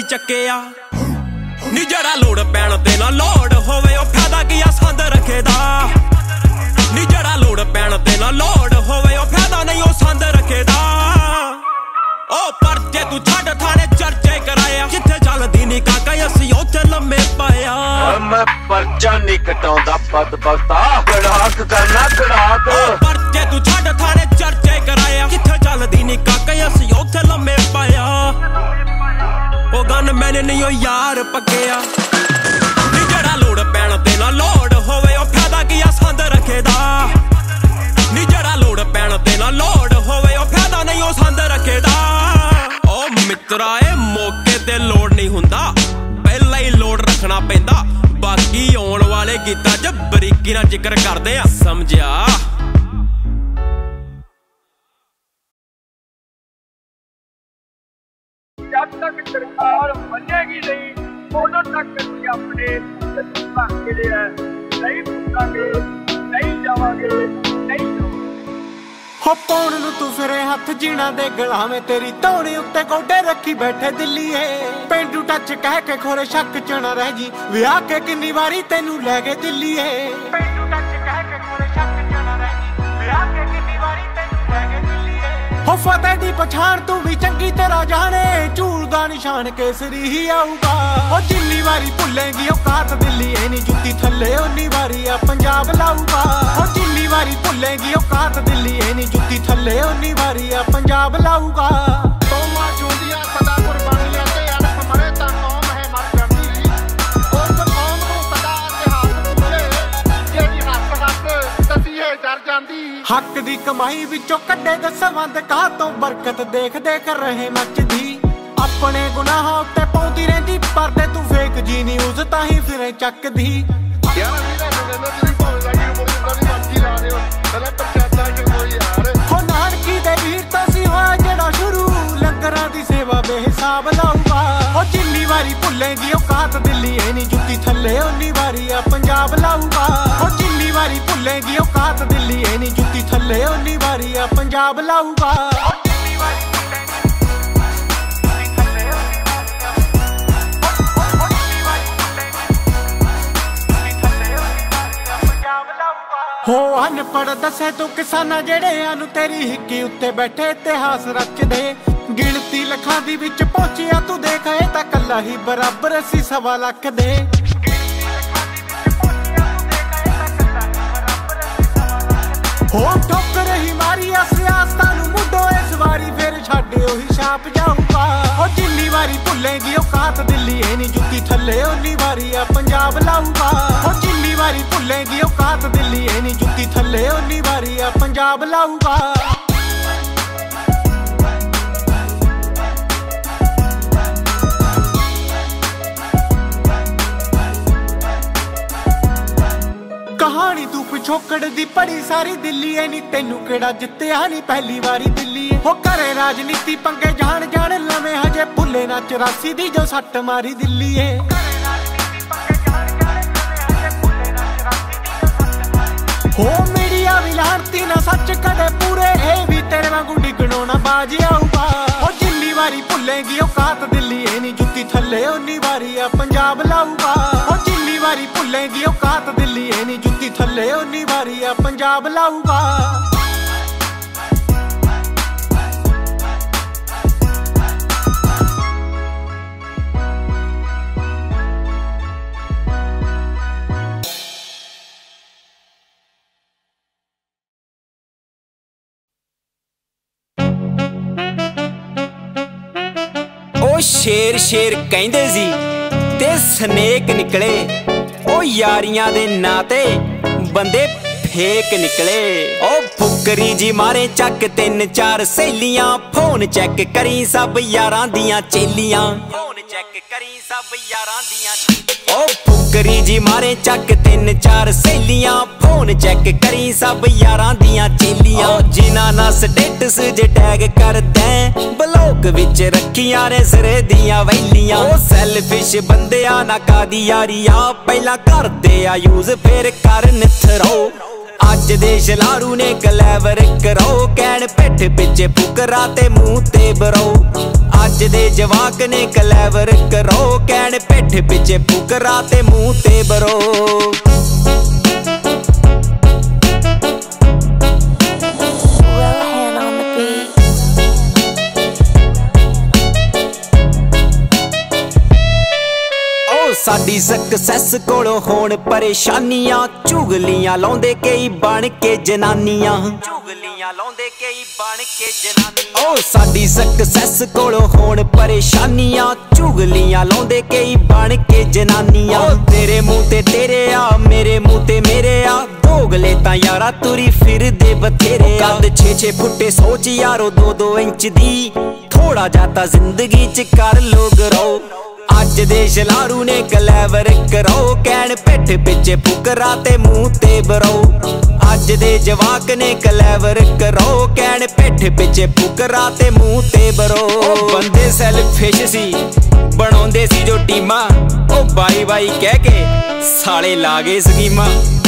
ਚੱਕਿਆ ਨੀ ਜਿਹੜਾ ਲੋੜ ਪੈਣ ਤੇ ਨਾ ਲੋੜ ਹੋਵੇ ਉਹ ਫਾਇਦਾ ਕੀ ਆ ਸੰਦ ਰੱਖੇ ਦਾ ਨੀ ਜਿਹੜਾ ਲੋੜ ਪੈਣ ਤੇ ਨਾ ਲੋੜ ਹੋਵੇ ਉਹ ਫਾਇਦਾ ਨਹੀਂ ਉਹ ਸੰਦ ਰੱਖੇ ਦਾ ਉਹ ਪਰਚੇ ਤੂੰ ਛੱਡ ਥਾਣੇ ਚਰਚੇ ਕਰਾਇਆ ਜਿੱਥੇ ਚੱਲਦੀ ਨੀ ਕਾਕਾ ਅਸੀਂ ਉੱਥੇ ਲੰਮੇ ਪਾਇਆ ਮੈਂ ਪਰਚਾ ਨਹੀਂ ਕਟਾਉਂਦਾ ਬਦਬਖਤਾ ਗੜਾਕ ਕਰਨਾ ਗੜਾਕ ਪਰਚੇ ਤੂੰ ਛੱਡ ਥਾਣੇ ਚਰਚੇ ਕਰਾਇਆ ਜਿੱਥੇ ਚੱਲਦੀ ਨੀ ਕਾਕਾ ਅਸੀਂ ਉੱਥੇ ਲੰਮੇ ਪਾਇਆ ਉਹ ਗਨ ਮੈਨੇ ਨਹੀਂ ਉਹ ਯਾਰ ਪੱਕਿਆ ਨੀ ਜਿਹੜਾ ਲੋੜ ਪੈਣ ਤੇ ਨਾ ਲੋੜ ਹੋਵੇ ਉਹ ਫਾਇਦਾ ਕੀ ਆ ਸੰਦ ਰੱਖੇ ਦਾ ਨੀ ਜਿਹੜਾ ਲੋੜ ਪੈਣ ਤੇ ਨਾ ਲੋੜ ਹੋਵੇ ਉਹ ਫਾਇਦਾ ਨਹੀਂ ਉਹ ਸੰਦ ਰੱਖੇ ਦਾ ਉਹ ਮਿੱਤਰਾ ਏ ਮੌਕੇ ਤੇ ਲੋੜ ਨਹੀਂ ਹੁੰਦਾ ਪਹਿਲਾਂ ਹੀ ਲੋੜ ਰੱਖਣਾ ਪੈਂਦਾ ਬਾਕੀ ਆਉਣ ਵਾਲੇ ਗੀਤਾਂ 'ਚ ਬਰੀਕੀ ਨਾਲ ਜ਼ਿਕਰ ਕਰਦੇ ਆ ਸਮਝਿਆ ਜਦ ਤੱਕ ਸਰਕਾਰ ਮੰਨੇਗੀ ਨਹੀਂ ਉਦੋਂ ਤੱਕ ਅਸੀਂ ਆਪਣੇ ਧੱਕੇ ਦੇ ਨਹੀਂ ਪੁੱਛਾਂਗੇ ਨਹੀਂ ਜਾਵਾਂਗੇ ਨਹੀਂ ਹੋ ਪਾਉਣ ਨੂੰ ਤੂੰ ਫਿਰੇ ਹੱਥ ਜੀਣਾ ਦੇ ਗਲਾਵੇਂ ਤੇਰੀ ਧੌਣੀ ਉੱਤੇ ਗੋਡੇ ਰੱਖੀ ਬੈਠੇ ਦਿੱਲੀਏ ਪੇਂਡੂ ਟੱਚ ਕਹਿ ਕੇ ਖੋਰੇ ਸ਼ੱਕ ਚ ਨਾ ਰਹਿ ਜੀ ਵਿਆਹ ਕੇ ਕਿੰਨੀ ਵਾਰੀ ਤੈਨੂੰ ਲੈ ਗਏ ਦਿੱਲੀਏ ਪੇਂਡੂ ਟੱਚ ਕਹਿ ਕੇ ਖੋਰੇ ਸ਼ੱਕ ਚ ਨਾ ਰਹਿ ਜੀ ਵਿਆਹ ਕੇ ਕਿੰਨੀ ਵਾਰੀ ਤੈਨੂੰ ਲੈ ਗਏ ਦਿੱਲੀਏ ਹੋ ਫਤਿਹ ਦੀ ਪਛਾਣ ਤੂੰ ਵੀ ਚੰਗੀ ਤਰ੍ਹਾਂ ਜਾਣੇ ਝੂਲ ਦਾ ਨਿਸ਼ਾਨ ਕੇਸਰੀ ਹੀ ਆਊਗਾ ਉਹ ਜਿੰਨੀ ਵਾਰੀ ਭੁੱਲੇਗੀ ਉਹ ਕਾਤ ਦਿੱਲੀਏ ਨੀ ਜੁੱਤੀ ਥੱਲੇ ਉਨੀ ਵਾਰੀ ਆ ਪੰਜਾਬ ਲਾਊਗਾ ਉਹ ਜਿੰਨੀ ਵਾਰੀ ਭੁੱਲੇਗੀ ਉਹ ਕਾਤ ਦਿੱਲੀਏ ਨੀ ਜੁੱਤੀ ਥੱਲੇ ਉਨੀ ਵਾਰੀ ਆ ਪੰਜਾਬ ਲਾਊਗਾ ਕੌਮਾਂ ਚੁੰਦੀਆਂ ਸਦਾ ਕੁਰਬਾਨੀਆਂ ਤੇ ਅਣਖ ਮਰੇ ਤਾਂ ਕੌਮ ਹੈ ਮਰ ਜਾਂਦੀ ਉਸ ਕੌਮ ਨੂੰ ਸਦਾ ਇਤਿਹਾਸ ਭੁੱਲੇ ਜਿਹੜੀ ਹੱਕ ਦਸੀਏ ਡਰ ਜਾਂਦੀ ਹੱਕ ਦੀ ਕਮਾਈ ਵਿੱਚੋਂ ਕੱਢੇ ਦਸਵੰਦ ਕਾਹ ਤੋਂ ਬਰਕਤ ਦੇਖ ਦੇਖ ਰਹੇ ਮੱਚਦੀ ਆਪਣੇ ਗੁਨਾਹਾਂ ਉੱਤੇ ਪਾਉਂਦੀ ਰਹਿੰਦੀ ਪਰਦੇ ਤੂੰ ਫੇਕ ਜੀ ਨਿਊਜ਼ ਤਾਂ ਹੀ ਫਿਰੇ ਚੱਕਦੀ ਯਾਰ ਵੀਰਾ ਨਵੇਂ ਜਿਹੜੀ ਭਾਵੇਂ ਲੱਗੀ ਮੁਰਗੀ ਦਾ ਵੀ ਮਰਜ਼ੀ ਲਾ ਦਿਓ ਪਹਿਲਾਂ ਪ੍ਰਚਾਰਦਾ ਕਿ ਕੋਈ ਯਾਰ ਹੋ ਨਾਨਕੀ ਦੇ ਵੀਰ ਤਾਂ ਸੀ ਹੋਇਆ ਜਿਹੜਾ ਸ਼ੁਰੂ ਲੰਗਰਾਂ ਦੀ ਸੇਵਾ ਬੇਹਿਸਾਬ ਲਾਊਗਾ ਉਹ ਜਿੰਨੀ ਵਾਰੀ ਭੁੱਲੇਗੀ ਉਹ ਕਾਤ ਦਿੱਲੀਏ ਨੀ ਜੁੱਤੀ ਥੱਲੇ ਉਨੀ ਵਾਰੀ ਆ ਪੰਜਾਬ ਲਾਊਗਾ ਉਹ ਜਿੰਨੀ ਵਾਰੀ ਭੁੱਲੇਗੀ ਉਹ ਕਾਤ ਦਿੱਲੀਏ ਨੀ ਜੁੱਤੀ ਥੱਲੇ ਉਨੀ ਵਾਰੀ ਆ ਪੰਜਾਬ ਲਾਊਗਾ ਹੋ ਅਨਪੜ੍ਹ ਦੱਸੇ ਤੂੰ ਕਿਸਾਨਾਂ ਜਿਹੜਿਆਂ ਨੂੰ ਤੇਰੀ ਹਿੱਕੀ ਉੱਤੇ ਬੈਠੇ ਇਤਿਹਾਸ ਰਚਦੇ ਗਿਣਤੀ ਲੱਖਾਂ ਦੀ ਵਿੱਚ ਪਹੁੰਚਿਆ ਤੂੰ ਦੇਖ ਇਹ ਤਾਂ ਕੱਲਾ ਹੀ ਬਰਾਬਰ ਅਸੀਂ 1.25 ਲੱਖ ਦੇ ਹੋ ਠੋਕਰ ਹੀ ਮਾਰੀ ਆ ਸਿਆਸਤਾਂ ਨੂੰ ਮੁੱਢੋਂ ਇਸ ਵਾਰੀ ਫਿਰ ਛੱਡੇ ਉਹੀ ਛਾਪ ਜਾਊਗਾ ਉਹ ਜਿੰਨੀ ਵਾਰੀ ਭੁੱਲੇਗੀ ਉਹ ਕਾਤ ਦਿੱਲੀਏ ਨੀ ਜੁੱਤੀ ਥੱਲੇ ਉਨੀ ਵਾਰੀ ਆ ਪੰਜਾਬ ਲਾਊਗਾ ਉਹ ਜਿੰਨੀ ਵਾਰੀ ਭੁੱਲੇਗੀ ਉਹ ਕਾਤ ਦਿੱਲੀਏ ਨੀ ਜੁੱਤੀ ਥੱਲੇ ਉਨੀ ਵਾਰੀ ਆ ਪੰਜਾਬ ਲਾਊਗਾ ਕਹਾਣੀ ਤੂੰ ਪਿਛੋਕੜ ਦੀ ਪੜੀ ਸਾਰੀ ਦਿੱਲੀਏ ਨੀ ਤੈਨੂੰ ਕਿਹੜਾ ਜਿੱਤਿਆ ਨੀ ਪਹਿਲੀ ਵਾਰੀ ਦਿੱਲੀਏ ਹੋ ਘਰੇ ਰਾਜਨੀਤੀ ਪੰਗੇ ਜਾਣ ਜਾਣ ਲਵੇਂ ਹਜੇ ਭੁੱਲੇ ਨਾ 84 ਦੀ ਜੋ ਸੱਟ ਮਾਰੀ ਦਿੱਲੀਏ ਹੋ ਮੀਡੀਆ ਵੀ ਲਾਂਤੀ ਨਾ ਸੱਚ ਕਦੇ ਪੂਰੇ ਇਹ ਵੀ ਤੇਰੇ ਵਾਂਗੂ ਡਿੱਗਣੋਂ ਨਾ ਬਾਜ ਆਊਗਾ ਹੋ ਜਿੰਨੀ ਵਾਰੀ ਭੁੱਲੇਗੀ ਉਹ ਕਾਤ ਦਿੱਲੀਏ ਨੀ ਜੁੱਤੀ ਥੱਲੇ ਉਨੀ ਵਾਰੀ ਆ ਪੰਜਾਬ ਲਾਊਗਾ ਹੋ ਜਿੰਨੀ ਵਾਰੀ ਭੁੱਲੇਗੀ ਉਹ ਕਾਤ ਦਿੱਲੀਏ ਨੀ ਜੁੱਤੀ ਥੱਲੇ ਉਨੀ ਵਾਰੀ ਆ ਪੰਜਾਬ ਲਾਊਗਾ शेर शेर कहंदे सी ते स्नेक निकले ओ यारियां दे नाते बंदे फेक निकले ओ फुकरी जी मारे चक 3-4 सहेलियां फोन चेक करी सब यारां दियां चेलियां फोन चेक करी सब यारां दियां ओ फुकरी जी मारे चक 3-4 सहेलियां फोन चेक करी सब यारां दियां चेलियां जिन्हां ना स्टेटस जे टैग करदे ब्लॉक विच रखियां ने सिरे दियां वैलियां ओ सेल्फिश बंदियां ना कादी यारियां पहला करदे आ यूज फिर कर निथरो अज दे शलारू ने कलैवर करो कैन पिठ पिछे फुकरा ते मुंह ते बरो अज दे जवाक ने कलैवर करो कैन पिठ पिछे फुकरा ते मुंह ते बरो साडी सक्सैस कोलों होण परेशानियां चुगलियां लाउंदे कई बन के जनानियां ओ साडी सक्सैस कोलों होण परेशानियां चुगलियां लाउंदे कई बन के जनानियां तेरे मुंह ते तेरे आ मेरे मुंह ते मेरे आ दोगले तां यारा तुरी फिरदे बथेरे कद 6-6 फुटे सोच यारो 2-2 इंच दी थोड़ा जाता जिंदगी च कर लो ग्रो अज दे शलारू ने कलैवर करो कैन पिठ पिछे फुकरा ते मुंह ते बरो अज दे जवाक ने कलैवर करो कैन पिठ पिछे फुकरा ते मुंह ते बरो बंदे सेल्फिश सी बनाउंदे सी जो टीमा ओ बाई बाई कह के साले ला गए स्कीमा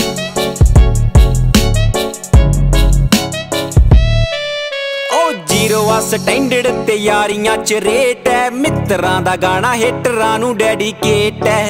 जीरो आ स्टैंडर्ड ते यारियां च रेट है मित्रां दा गाना हिटरां नू डेडिकेट है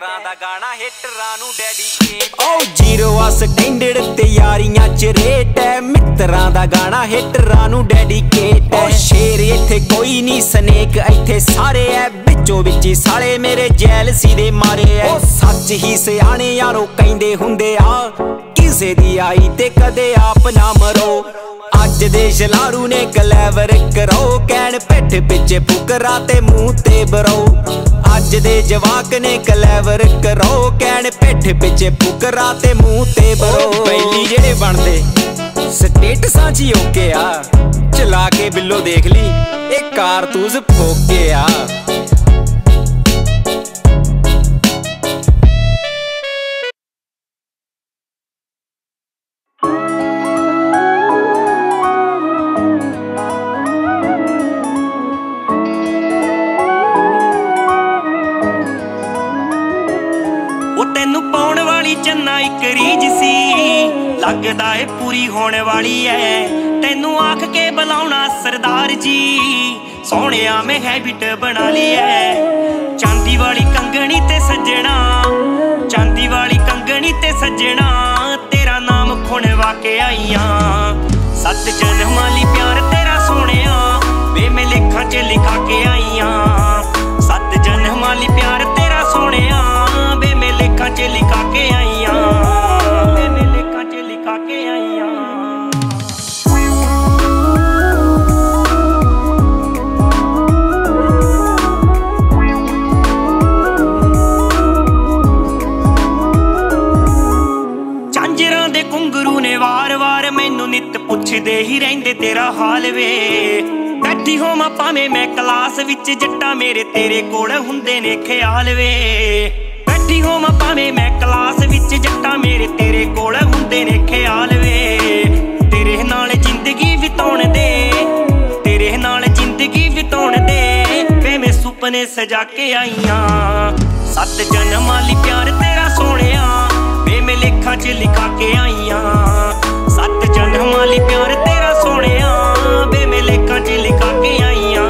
ओ जीरो आ स्टैंडर्ड ते यारियां च रेट है मित्रां दा गाना हिटरां नू डेडिकेट है शेर इत्थे कोई नहीं स्नेक इत्थे सारे है बिचो बिची साले मेरे जैलसी दे मारे है ओ सच ही सियाणे यारो कहंदे हुंदे आ किसे दी आई ते कदे आप ना मरो अज दे शलारू ने कलैवर करो कैन पिठ पिछे फुकरा ते मुंह ते बरो अज दे जवाक ने कलैवर करो कैन पिठ पिछे फुकरा ते मुंह ते बरो पहली जेड़े बनदे स्टेटसां च ओके आ चला के बिल्लो देख ली ए कारतूस फोके आ लगदा है पूरी होने वाली है तेनू आख के बुलाउणा सरदार जी सोहणिया मैं हैबिट बना ली है चांदी वाली कंगनी ते सजना चांदी वाली कंगनी ते सजना तेरा नाम खुणवा के आईया 7 जन्मां लई प्यार तेरा सोहणिया वे मैं लेखां च लिखा के आईया 7 जन्मां लई प्यार तेरा सोहणिया वे मैं लेखां च लिखा के आईया पुछदे ही रहिंदे तेरा हाल वे बैठी होवां भावें मैं क्लास विच जट्टा मेरे तेरे कोल हुंदे ने ख्याल वे बैठी होवां भावें मैं क्लास विच जट्टा मेरे तेरे कोल हुंदे ने ख्याल वे तेरे नाल जिंदगी बिताउण दे तेरे नाल जिंदगी बिताउण दे वे मैं सुपने सजा के आईयां 7 जन्मां लई प्यार तेरा सोहणिया वे मैं लेखां च लिखा के आईयां 7 जन्मां लई प्यार तेरा सोहणिया वे मैं लेखां च लिखा के आईयां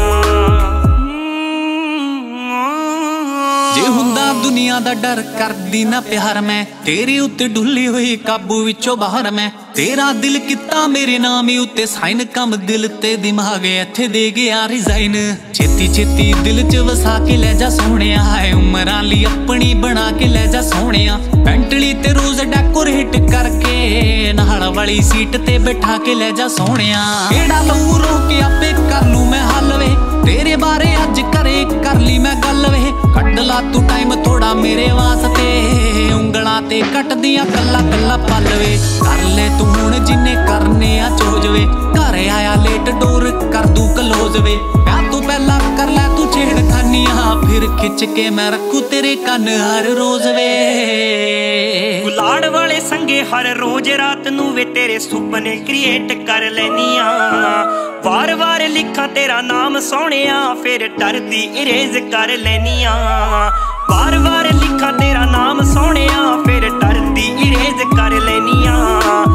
जे हुंदा दुनिया दा डर करदी ना प्यार मैं तेरे उत्ते डुल्ली हुई काबू विचों बाहर मैं तेरा दिल किता मेरे नाम ही उत्ते साइन कम दिल ते दिमाग इत्थे दे गया रिजाइन छेती छेती दिल च वसा के ले जा सोहणिया है उमरां लई अपनी बना के ले जा सोहणिया पेंटली ते रोज डेकोरेट करके नाल वाली सीट ते बैठा के ले जा सोहणिया केड़ा लऊ रो के आपे कर लूं मैं हल वे तेरे बारे अज करे कर ली मैं गल वे कट ला तू टाइम थोड़ा मेरे वास्ते उंगलां ते कट दियां कल्ला कल्ला पल वे कर ले तू हुण जिन्ने करने आ चोज वे घर आया लेट डोर कर दूं क्लोज वे प्यार तू पहला कर ले तू छेड़खानियां फिर खिच के मैं रखूं तेरे कन हर रोज वे गुलाड़ वाले संगे हर रोज रात नू वे तेरे सुपने क्रिएट कर लैनियां वार वार लिखा तेरा नाम सोहणिया फिर डरदी इरेज कर लैनियां वार वार लिखा तेरा नाम सोहणिया फिर डरदी इरेज कर लैनियां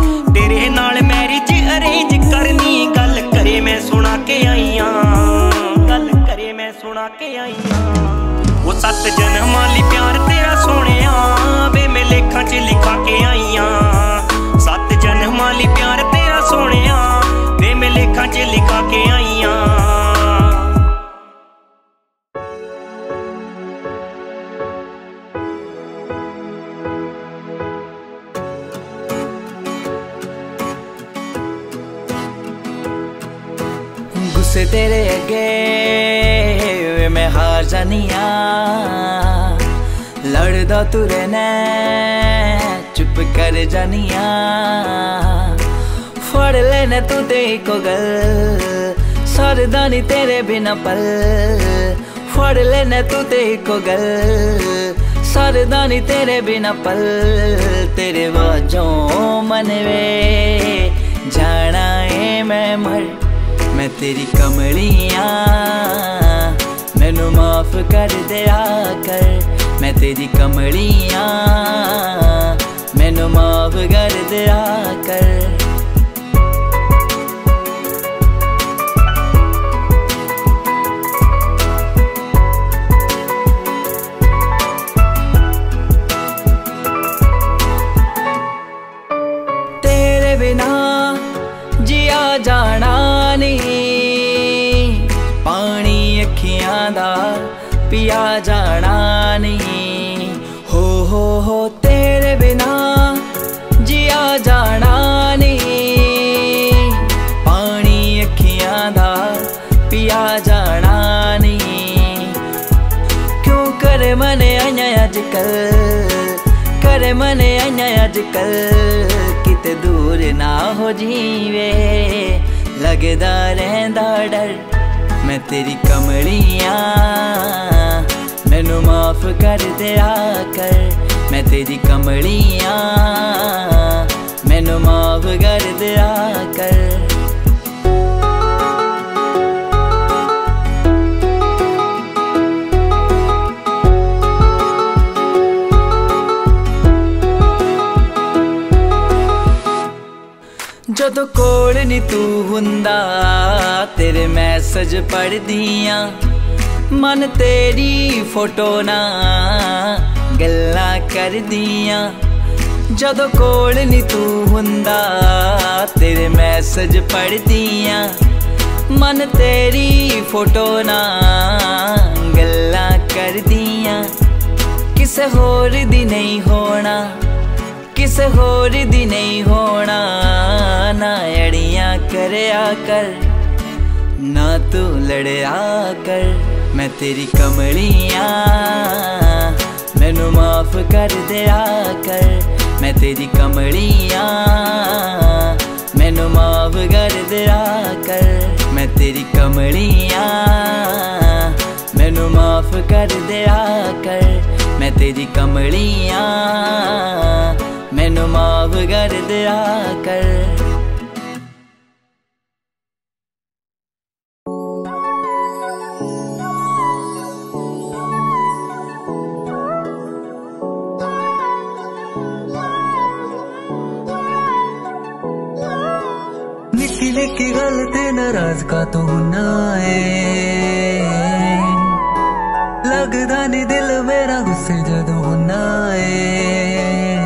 के आईया। वो 7 जन्मां लई प्यार तेरा सोहणिया वे मैं लेखां च लिखा के आईया। 7 जन्मां लई प्यार तेरा सोहणिया वे मैं लेखां च लिखा के आईया। गुस्से तेरे अगे मैं हार जानिया। लड़दा तू रहना चुप कर जानिया। फड़ लेना तू ते को गल सरदा नी तेरे बिना पल। फड़ लेना तू ते को गल सरदा नी तेरे बिना पल। तेरे बाजों मनवे जाना है मैं मर। मैं तेरी कमलियां मैनू माफ कर दिया कर। मैं तेरी कमलियां मैनू माफ कर दिया कर। तेरे बिना जिया जाना पानी अखियां दा पिया जाना नहीं। हो तेरे बिना जिया जाना नहीं। पानी अखियां दा पिया जाना नहीं। क्यों करे मने आया अजकल करे मने आया अजकल। किते दूर ना हो जीवे लगदा रहंदा डर। मैं तेरी कमलियां मैनू माफ कर दिया कर। मैं तेरी कमलियां मैनू माफ कर दिया कर। जदों कोल नी तू हुंदा तेरे मैसेज पढ़दियां। मन तेरी फोटो ना गल्लां करदियां। जदों कोल नी तू हुंदा तेरे मैसेज पढ़दियां। मन तेरी फोटो ना गल्लां करदियां। किसे होर दी नहीं होना किसे होर दी नहीं होना। ना अड़ियां करया कर ना तू लड़या कर। मैं तेरी कमलियां मैनू माफ कर दिया कर। मैं तेरी कमलियां मैनू माफ कर दिया कर। मैं तेरी कमलियां मैनू माफ कर दिया कर। मैं तेरी कमलियां मैनू माफ कर दिया कर। निक्की निक्की गल ते नाराज का तो होना है। लगदा नी दिल मेरा गुस्से जदों होना है।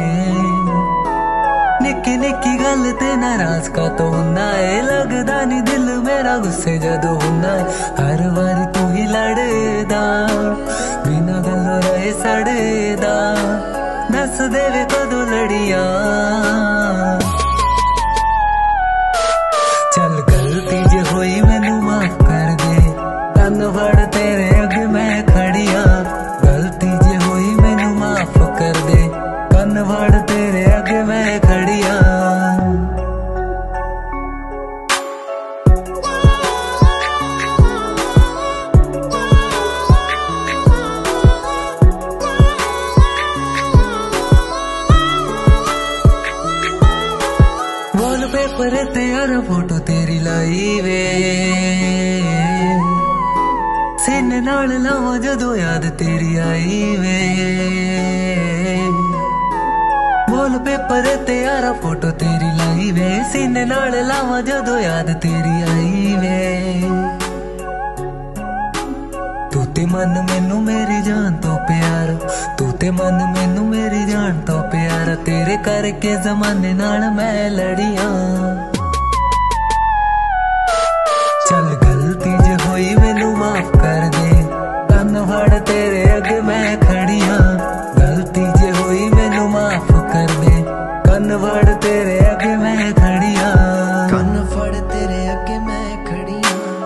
निक्की निक्की गल ते नाराज का तो होना है। लगदा नी दिल मेरा गुस्से जदों होना है। हर बार तू ही लड़दा बिना गल्लों रहे सड़दा। दस दे वे कदों लड़िया चल गलती जे होई मैनू माफ कर दे। तन फड़ तेरे अगे मैं खड़िया। गलती जे होई मैनू माफ कर दे। तन फड़ तेरे अगे मैं खड़िया। वॉलपेपर ते यार फोटो तेरी लाई वे। सीने नाल लावां जदों याद तेरी आई वे। वॉलपेपर ते यार फोटो तेरी लाई वे। सीने नाल लावां जदों याद तेरी आई वे। तू ते मन मैनू मेरी जान तो प्यार, तू ते मन मैनू मेरी जान तो प्यार, तेरे करके जमाने नाल मैं लड़िया। चल गलती जे होई मैनू माफ कर दे, कन फड़ तेरे अगे मैं खड़िया। गलती जे होई मैनू माफ कर दे, कन फड़ तेरे अगे मैं खड़िया। कन फड़ तेरे अगे मैं खड़िया।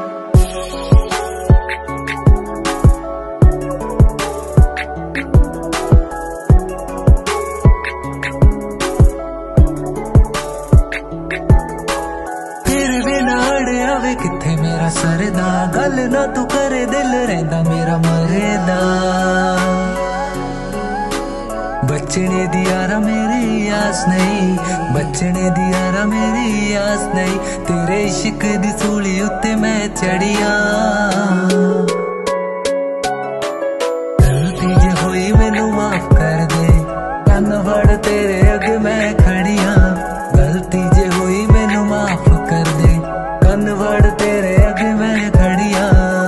तेरे बिना अड़िया वे किथे मेरा सरदा, गल ना तू करे दिल रहंदा मेरा मरेदा। बचने दी यारा मेरी आस नहीं, बचने दी यारा मेरी आस नहीं, तेरे इश्क दी सूली उत्ते मैं चढ़िया। गलती जे होई मैनू माफ कर दे, कन फड़ तेरे अगे मैं खड़िया। गलती जे होई मैनू माफ कर दे, कन फड़ तेरे अगे मैं खड़िया।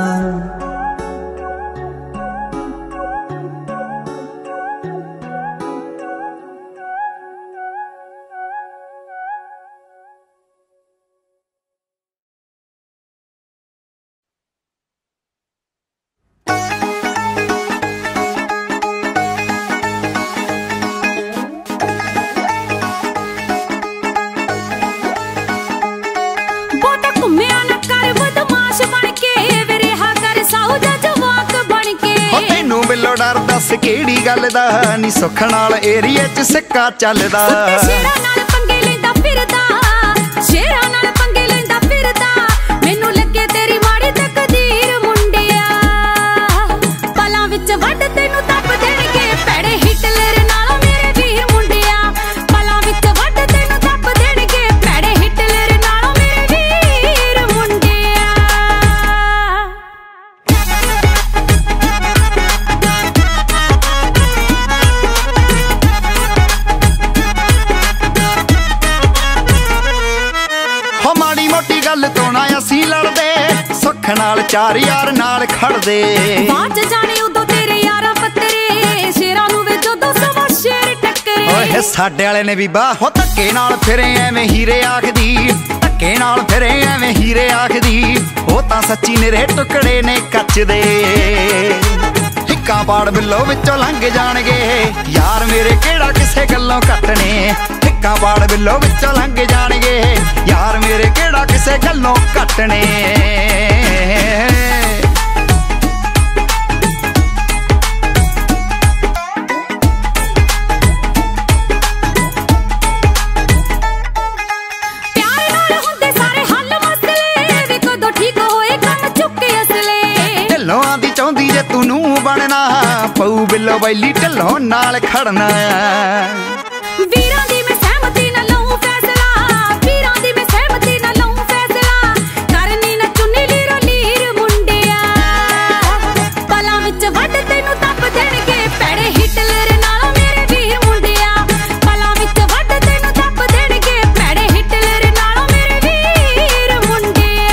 ਬਹੁਤਾ ਘੁੰਮਿਆ ਨਾ ਕਰ ਬਦਮਾਸ਼ ਬਣ ਕੇ, ਵੇ ਰਿਹਾ ਕਰ ਸਾਊ ਦਾ ਜਵਾਕ ਬਣ ਕੇ। ਹੋ ਤੈਨੂੰ ਬਿੱਲੋ ਡਰ ਦੱਸ ਕਿਹੜੀ ਗੱਲ ਦਾ, ਨੀ ਸੁੱਖ ਨਾਲ ਏਰੀਏ 'ਚ ਸਿੱਕਾ ਚੱਲਦਾ। ਸ਼ੇਰਾਂ ਨਾਲ ਪੰਗੇ ਲੈਂਦਾ ਫਿਰਦਾ, ਸ਼ੇਰਾਂ ਨਾਲ ਪੰਗੇ ਲੈਂਦਾ ਫਿਰਦਾ, ਮੈਨੂੰ ਲੱਗੇ ਤੇਰੀ ਮਾੜੀ ਤਕਦੀਰ ਮੁੰਡਿਆ। ਪਲਾਂ ਵਿੱਚ ਵੱਢ ਤੈਨੂੰ ਦੱਬ ਦੇਣਗੇ ਪੈੜੇ ਹਿਟਲਰ ਨਾਲੋਂ ਮੇਰੇ ਵੀਰ ਮੁੰਡਿਆ। ਪਲਾਂ ਵਿੱਚ ਵੱਢ ਤੈਨੂੰ ਦੱਬ ਦੇਣਗੇ ਪੈੜੇ ਹਿਟਲਰ ਨਾਲੋਂ ਮੇਰੇ ਵੀਰ ਮੁੰਡਿਆ। ਹੋ ਮਾੜੀ ਮੋਟੀ ਗੱਲ ਤੋਂ ਨਾ ਅਸੀਂ ਲੜਦੇ, ਸੁੱਖ ਨਾਲ ਚਾਰ ਯਾਰ ਨਾਲ ਖੜਦੇ। ਬਾਜ ਜਾਣੇ ਉਦੋਂ ਤੇਰੇ ਯਾਰਾਂ ਪੱਤਰੇ, ਸ਼ੇਰਾਂ ਨੂੰ ਵੇ ਜਦੋਂ ਸਵਾ ਸ਼ੇਰ ਟੱਕਰੇ। ਓਏ ਸਾਡੇ ਵਾਲੇ ਨੇ ਬੀਬਾ ਹੋ ਧੱਕੇ ਨਾਲ ਫਿਰੇ ਐਵੇਂ ਹੀਰੇ ਆਖਦੀ, ਧੱਕੇ ਨਾਲ ਫਿਰੇ ਐਵੇਂ ਹੀਰੇ ਆਖਦੀ, ਉਹ ਤਾਂ ਸੱਚੀ ਨਿਰੇ ਟੁਕੜੇ ਨੇ ਕੱਚ ਦੇ। ਹਿੱਕਾਂ ਪਾੜ ਬਿੱਲੋ ਵਿੱਚੋਂ ਲੰਘ ਜਾਣਗੇ ਯਾਰ ਮੇਰੇ ਕਿਹੜਾ ਕਿਸੇ ਗੱਲੋਂ ਕੱਟਣੇ। ਹਿੱਕਾਂ ਪਾੜ ਬਿੱਲੋ ਵਿੱਚੋਂ ਲੰਘ ਜਾਣਗੇ ਯਾਰ ਮੇਰੇ ਕਿਹੜਾ ਕਿਸੇ ਗੱਲੋਂ ਕੱਟਣੇ। ਪਿਆਰ ਨਾਲ ਹੁੰਦੇ ਸਾਰੇ ਹੱਲ ਮਸਲੇ, ਵੀ ਕਦੋਂ ਠੀਕ ਹੋਏ ਕੰਮ ਚੁੱਕੇ ਅਸਲੇ। ਢਿੱਲੋਂ ਆਂਦੀ ਚਾਹੁੰਦੀ ਜੇ ਤੂੰ ਨੂੰ ਬਣਨਾ, ਪਊ ਬਿੱਲੋ ਬੈਲੀ ਢਿੱਲੋਂ ਨਾਲ ਖੜਨਾ। ਵੀਰਾਂ ਦੀ ਮੈਂ ਸਹਿਮਤੀ ਨਾਲ ਲਊਂ ਫੈਸਲਾ, ਵੀਰਾਂ ਦੀ ਮੈਂ ਸਹਿਮਤੀ ਨਾਲ ਲਊਂ ਫੈਸਲਾ, ਕਰਨੀ ਨਾ ਚੁੰਨੀ ਲੀਰੋ ਲੀਰ ਮੁੰਡਿਆ। ਪਲਾਂ ਵਿੱਚ ਵੱਢ ਤੈਨੂੰ ਦੱਬ ਦੇਣਗੇ ਪੈੜੇ ਹਿਟਲਰ ਨਾਲੋਂ ਮੇਰੇ ਵੀਰ ਮੁੰਡਿਆ। ਪਲਾਂ ਵਿੱਚ ਵੱਢ ਤੈਨੂੰ ਦੱਬ ਦੇਣਗੇ ਪੈੜੇ ਹਿਟਲਰ ਨਾਲੋਂ ਮੇਰੇ ਵੀਰ ਮੁੰਡਿਆ।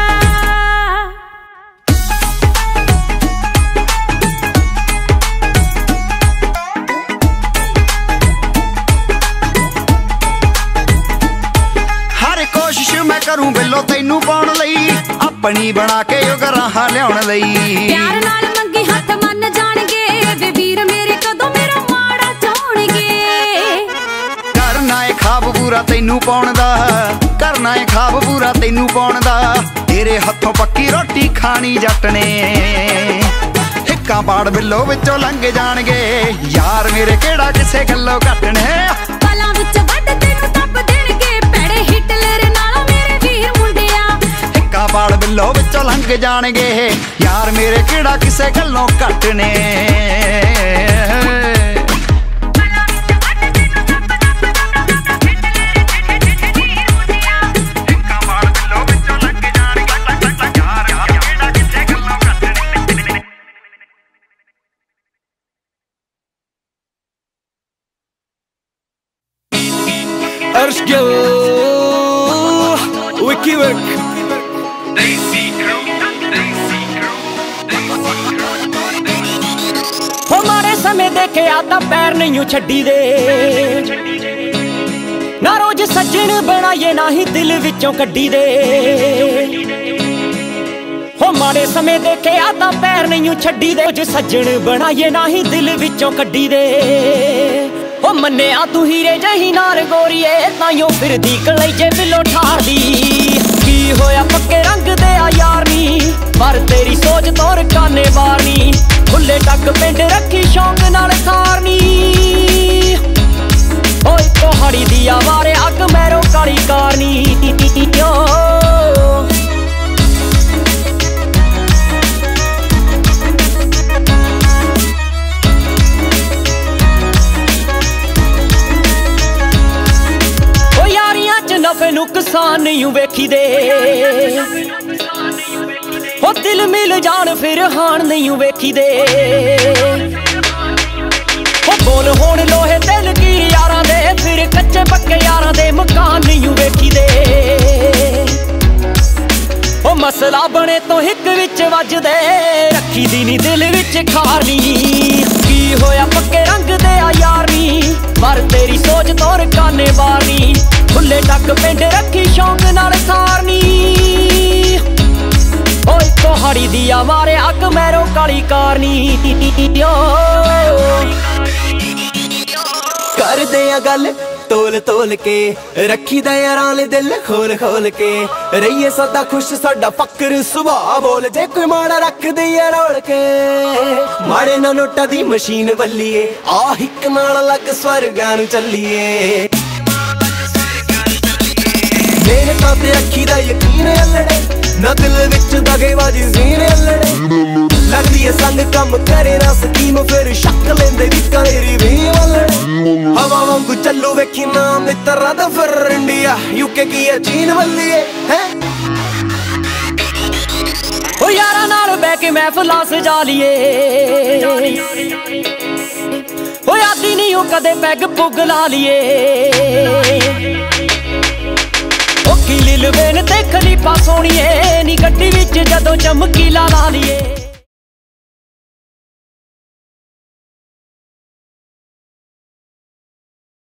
ਹਰ ਕੋਸ਼ਿਸ਼ ਮੈਂ ਕਰੂੰ ਬਿੱਲੋ ਤੈਨੂੰ ਪਾਉਣ ਲਈ, ਆਪਣੀ ਬਣਾ ਕੇ ਉਹ ਗਰਾਹਾਂ ਲਿਆਉਣ ਲਈ। ਪਿਆਰ ਨਾਲ ਮੰਗੀ ਹੱਥ ਮੰਨ ਜਾਣਗੇ ਵੇ ਵੀਰ ਮੇਰੇ ਕਦੋਂ ਮੇਰਾ ਮਾੜਾ ਚਾਹੁਣਗੇ। ਕਰਨਾ ਏ ਖਾਬ ਪੂਰਾ ਤੈਨੂੰ ਪਾਉਣ ਦਾ, ਕਰਨਾ ਏ ਖਾਬ ਪੂਰਾ ਤੈਨੂੰ ਪਾਉਣ ਦਾ, ਤੇਰੇ ਹੱਥੋਂ ਪੱਕੀ ਰੋਟੀ ਖਾਣੀ ਜੱਟ ਨੇ। ਹਿੱਕਾਂ ਪਾੜ ਬਿੱਲੋ ਵਿੱਚੋਂ ਲੰਘ ਜਾਣਗੇ ਯਾਰ ਮੇਰੇ ਕਿਹੜਾ ਕਿਸੇ ਗੱਲੋਂ ਕੱਟਣੇ। ਪਲਾਂ ਵਿੱਚ ਵੱਢ ਤੈਨੂੰ ਦੱਬ ਦੇਣਗੇ ਪੈੜੇ ਹਿਟਲਰ ਨਾਲੋਂ ਮੇਰੇ ਵੀਰ ਮੁੰਡਿਆ। ਹਿੱਕਾਂ ਪਾੜ ਬਿੱਲੋ ਵਿੱਚੋਂ ਲੰਘ ਜਾਣਗੇ ਯਾਰ ਮੇਰੇ ਕਿਹੜਾ ਕਿਸੇ ਗੱਲੋਂ ਕੱਟਣੇ। Erşgül Wikiwork समय देखिया तां पैर नहीं छड्डी दे ना रोज सज्जन बनाइए ना ही दिल विचों कड्डी दे हो माड़े समय देखिया तां पैर नहीं छड्डी दे रोज सज्जन बनाइए ना ही दिल विचों कड्डी दे हो मन्निया तू हीरे जही नार गोरीए ताइयों फिरदी कलैजे बिलो ठारदी की होया पक्के रंग दे आ यार नी पर तेरी सोच तोर काने बारनी खुले टक पिंड रखी शौक नाल सारनी ओए तोहड़ी दिया वारे अग मैरो काली कारनी नफे नुकसान नहीं वेखी दे हो दिल मिल जान फिर हान नहीं वेखी दे हो बोल होण लोहे दिल की यारां दे फिर कच्चे पक्के यारां दे मकान नहीं वेखी दे हो मसला बने तो हिक विच वजदे रखी दी नी दिल विच खारनी की होया पक्के रंग दे आ यारनी पर तेरी सोच तोर काने बारनी खुले टक पिंड रखी शौक नाल सारनी ओए तोहड़ी दिया मारे अग मैरो काली कारनी कर दे गल तोल तोल के रखी दे यारां ने दिल खोल खोल के रहिए सदा खुश साडा फकर सुभाऽ बोल जे कोई माड़ा रख दे रोल के माड़े ना नोटा दी मशीन बल्लीए आ हिक नाल लग स्वर्गां नूं चलीए मेहनतां ते अखी दा यकीन अल्लड़े ना दिल विच दगेबाजी जीन अल्लड़े लगदी है संग कम करे ना स्कीम फिर शक लेंदे वी तेरी भी अल्लड़े हवा वांगू चलू वेखी ना मित्रा दा फिर इंडिया यूके की है चीन वल्लीए हैं ओ यारां नाल बैठ के महफिलां सजा लिए ओ आदी नहीं ओ कदे पैग पुग ला लिए लिल वेन ते खलीफा सोनिए नी गड्डी विच जदों चमकीला ला लिए।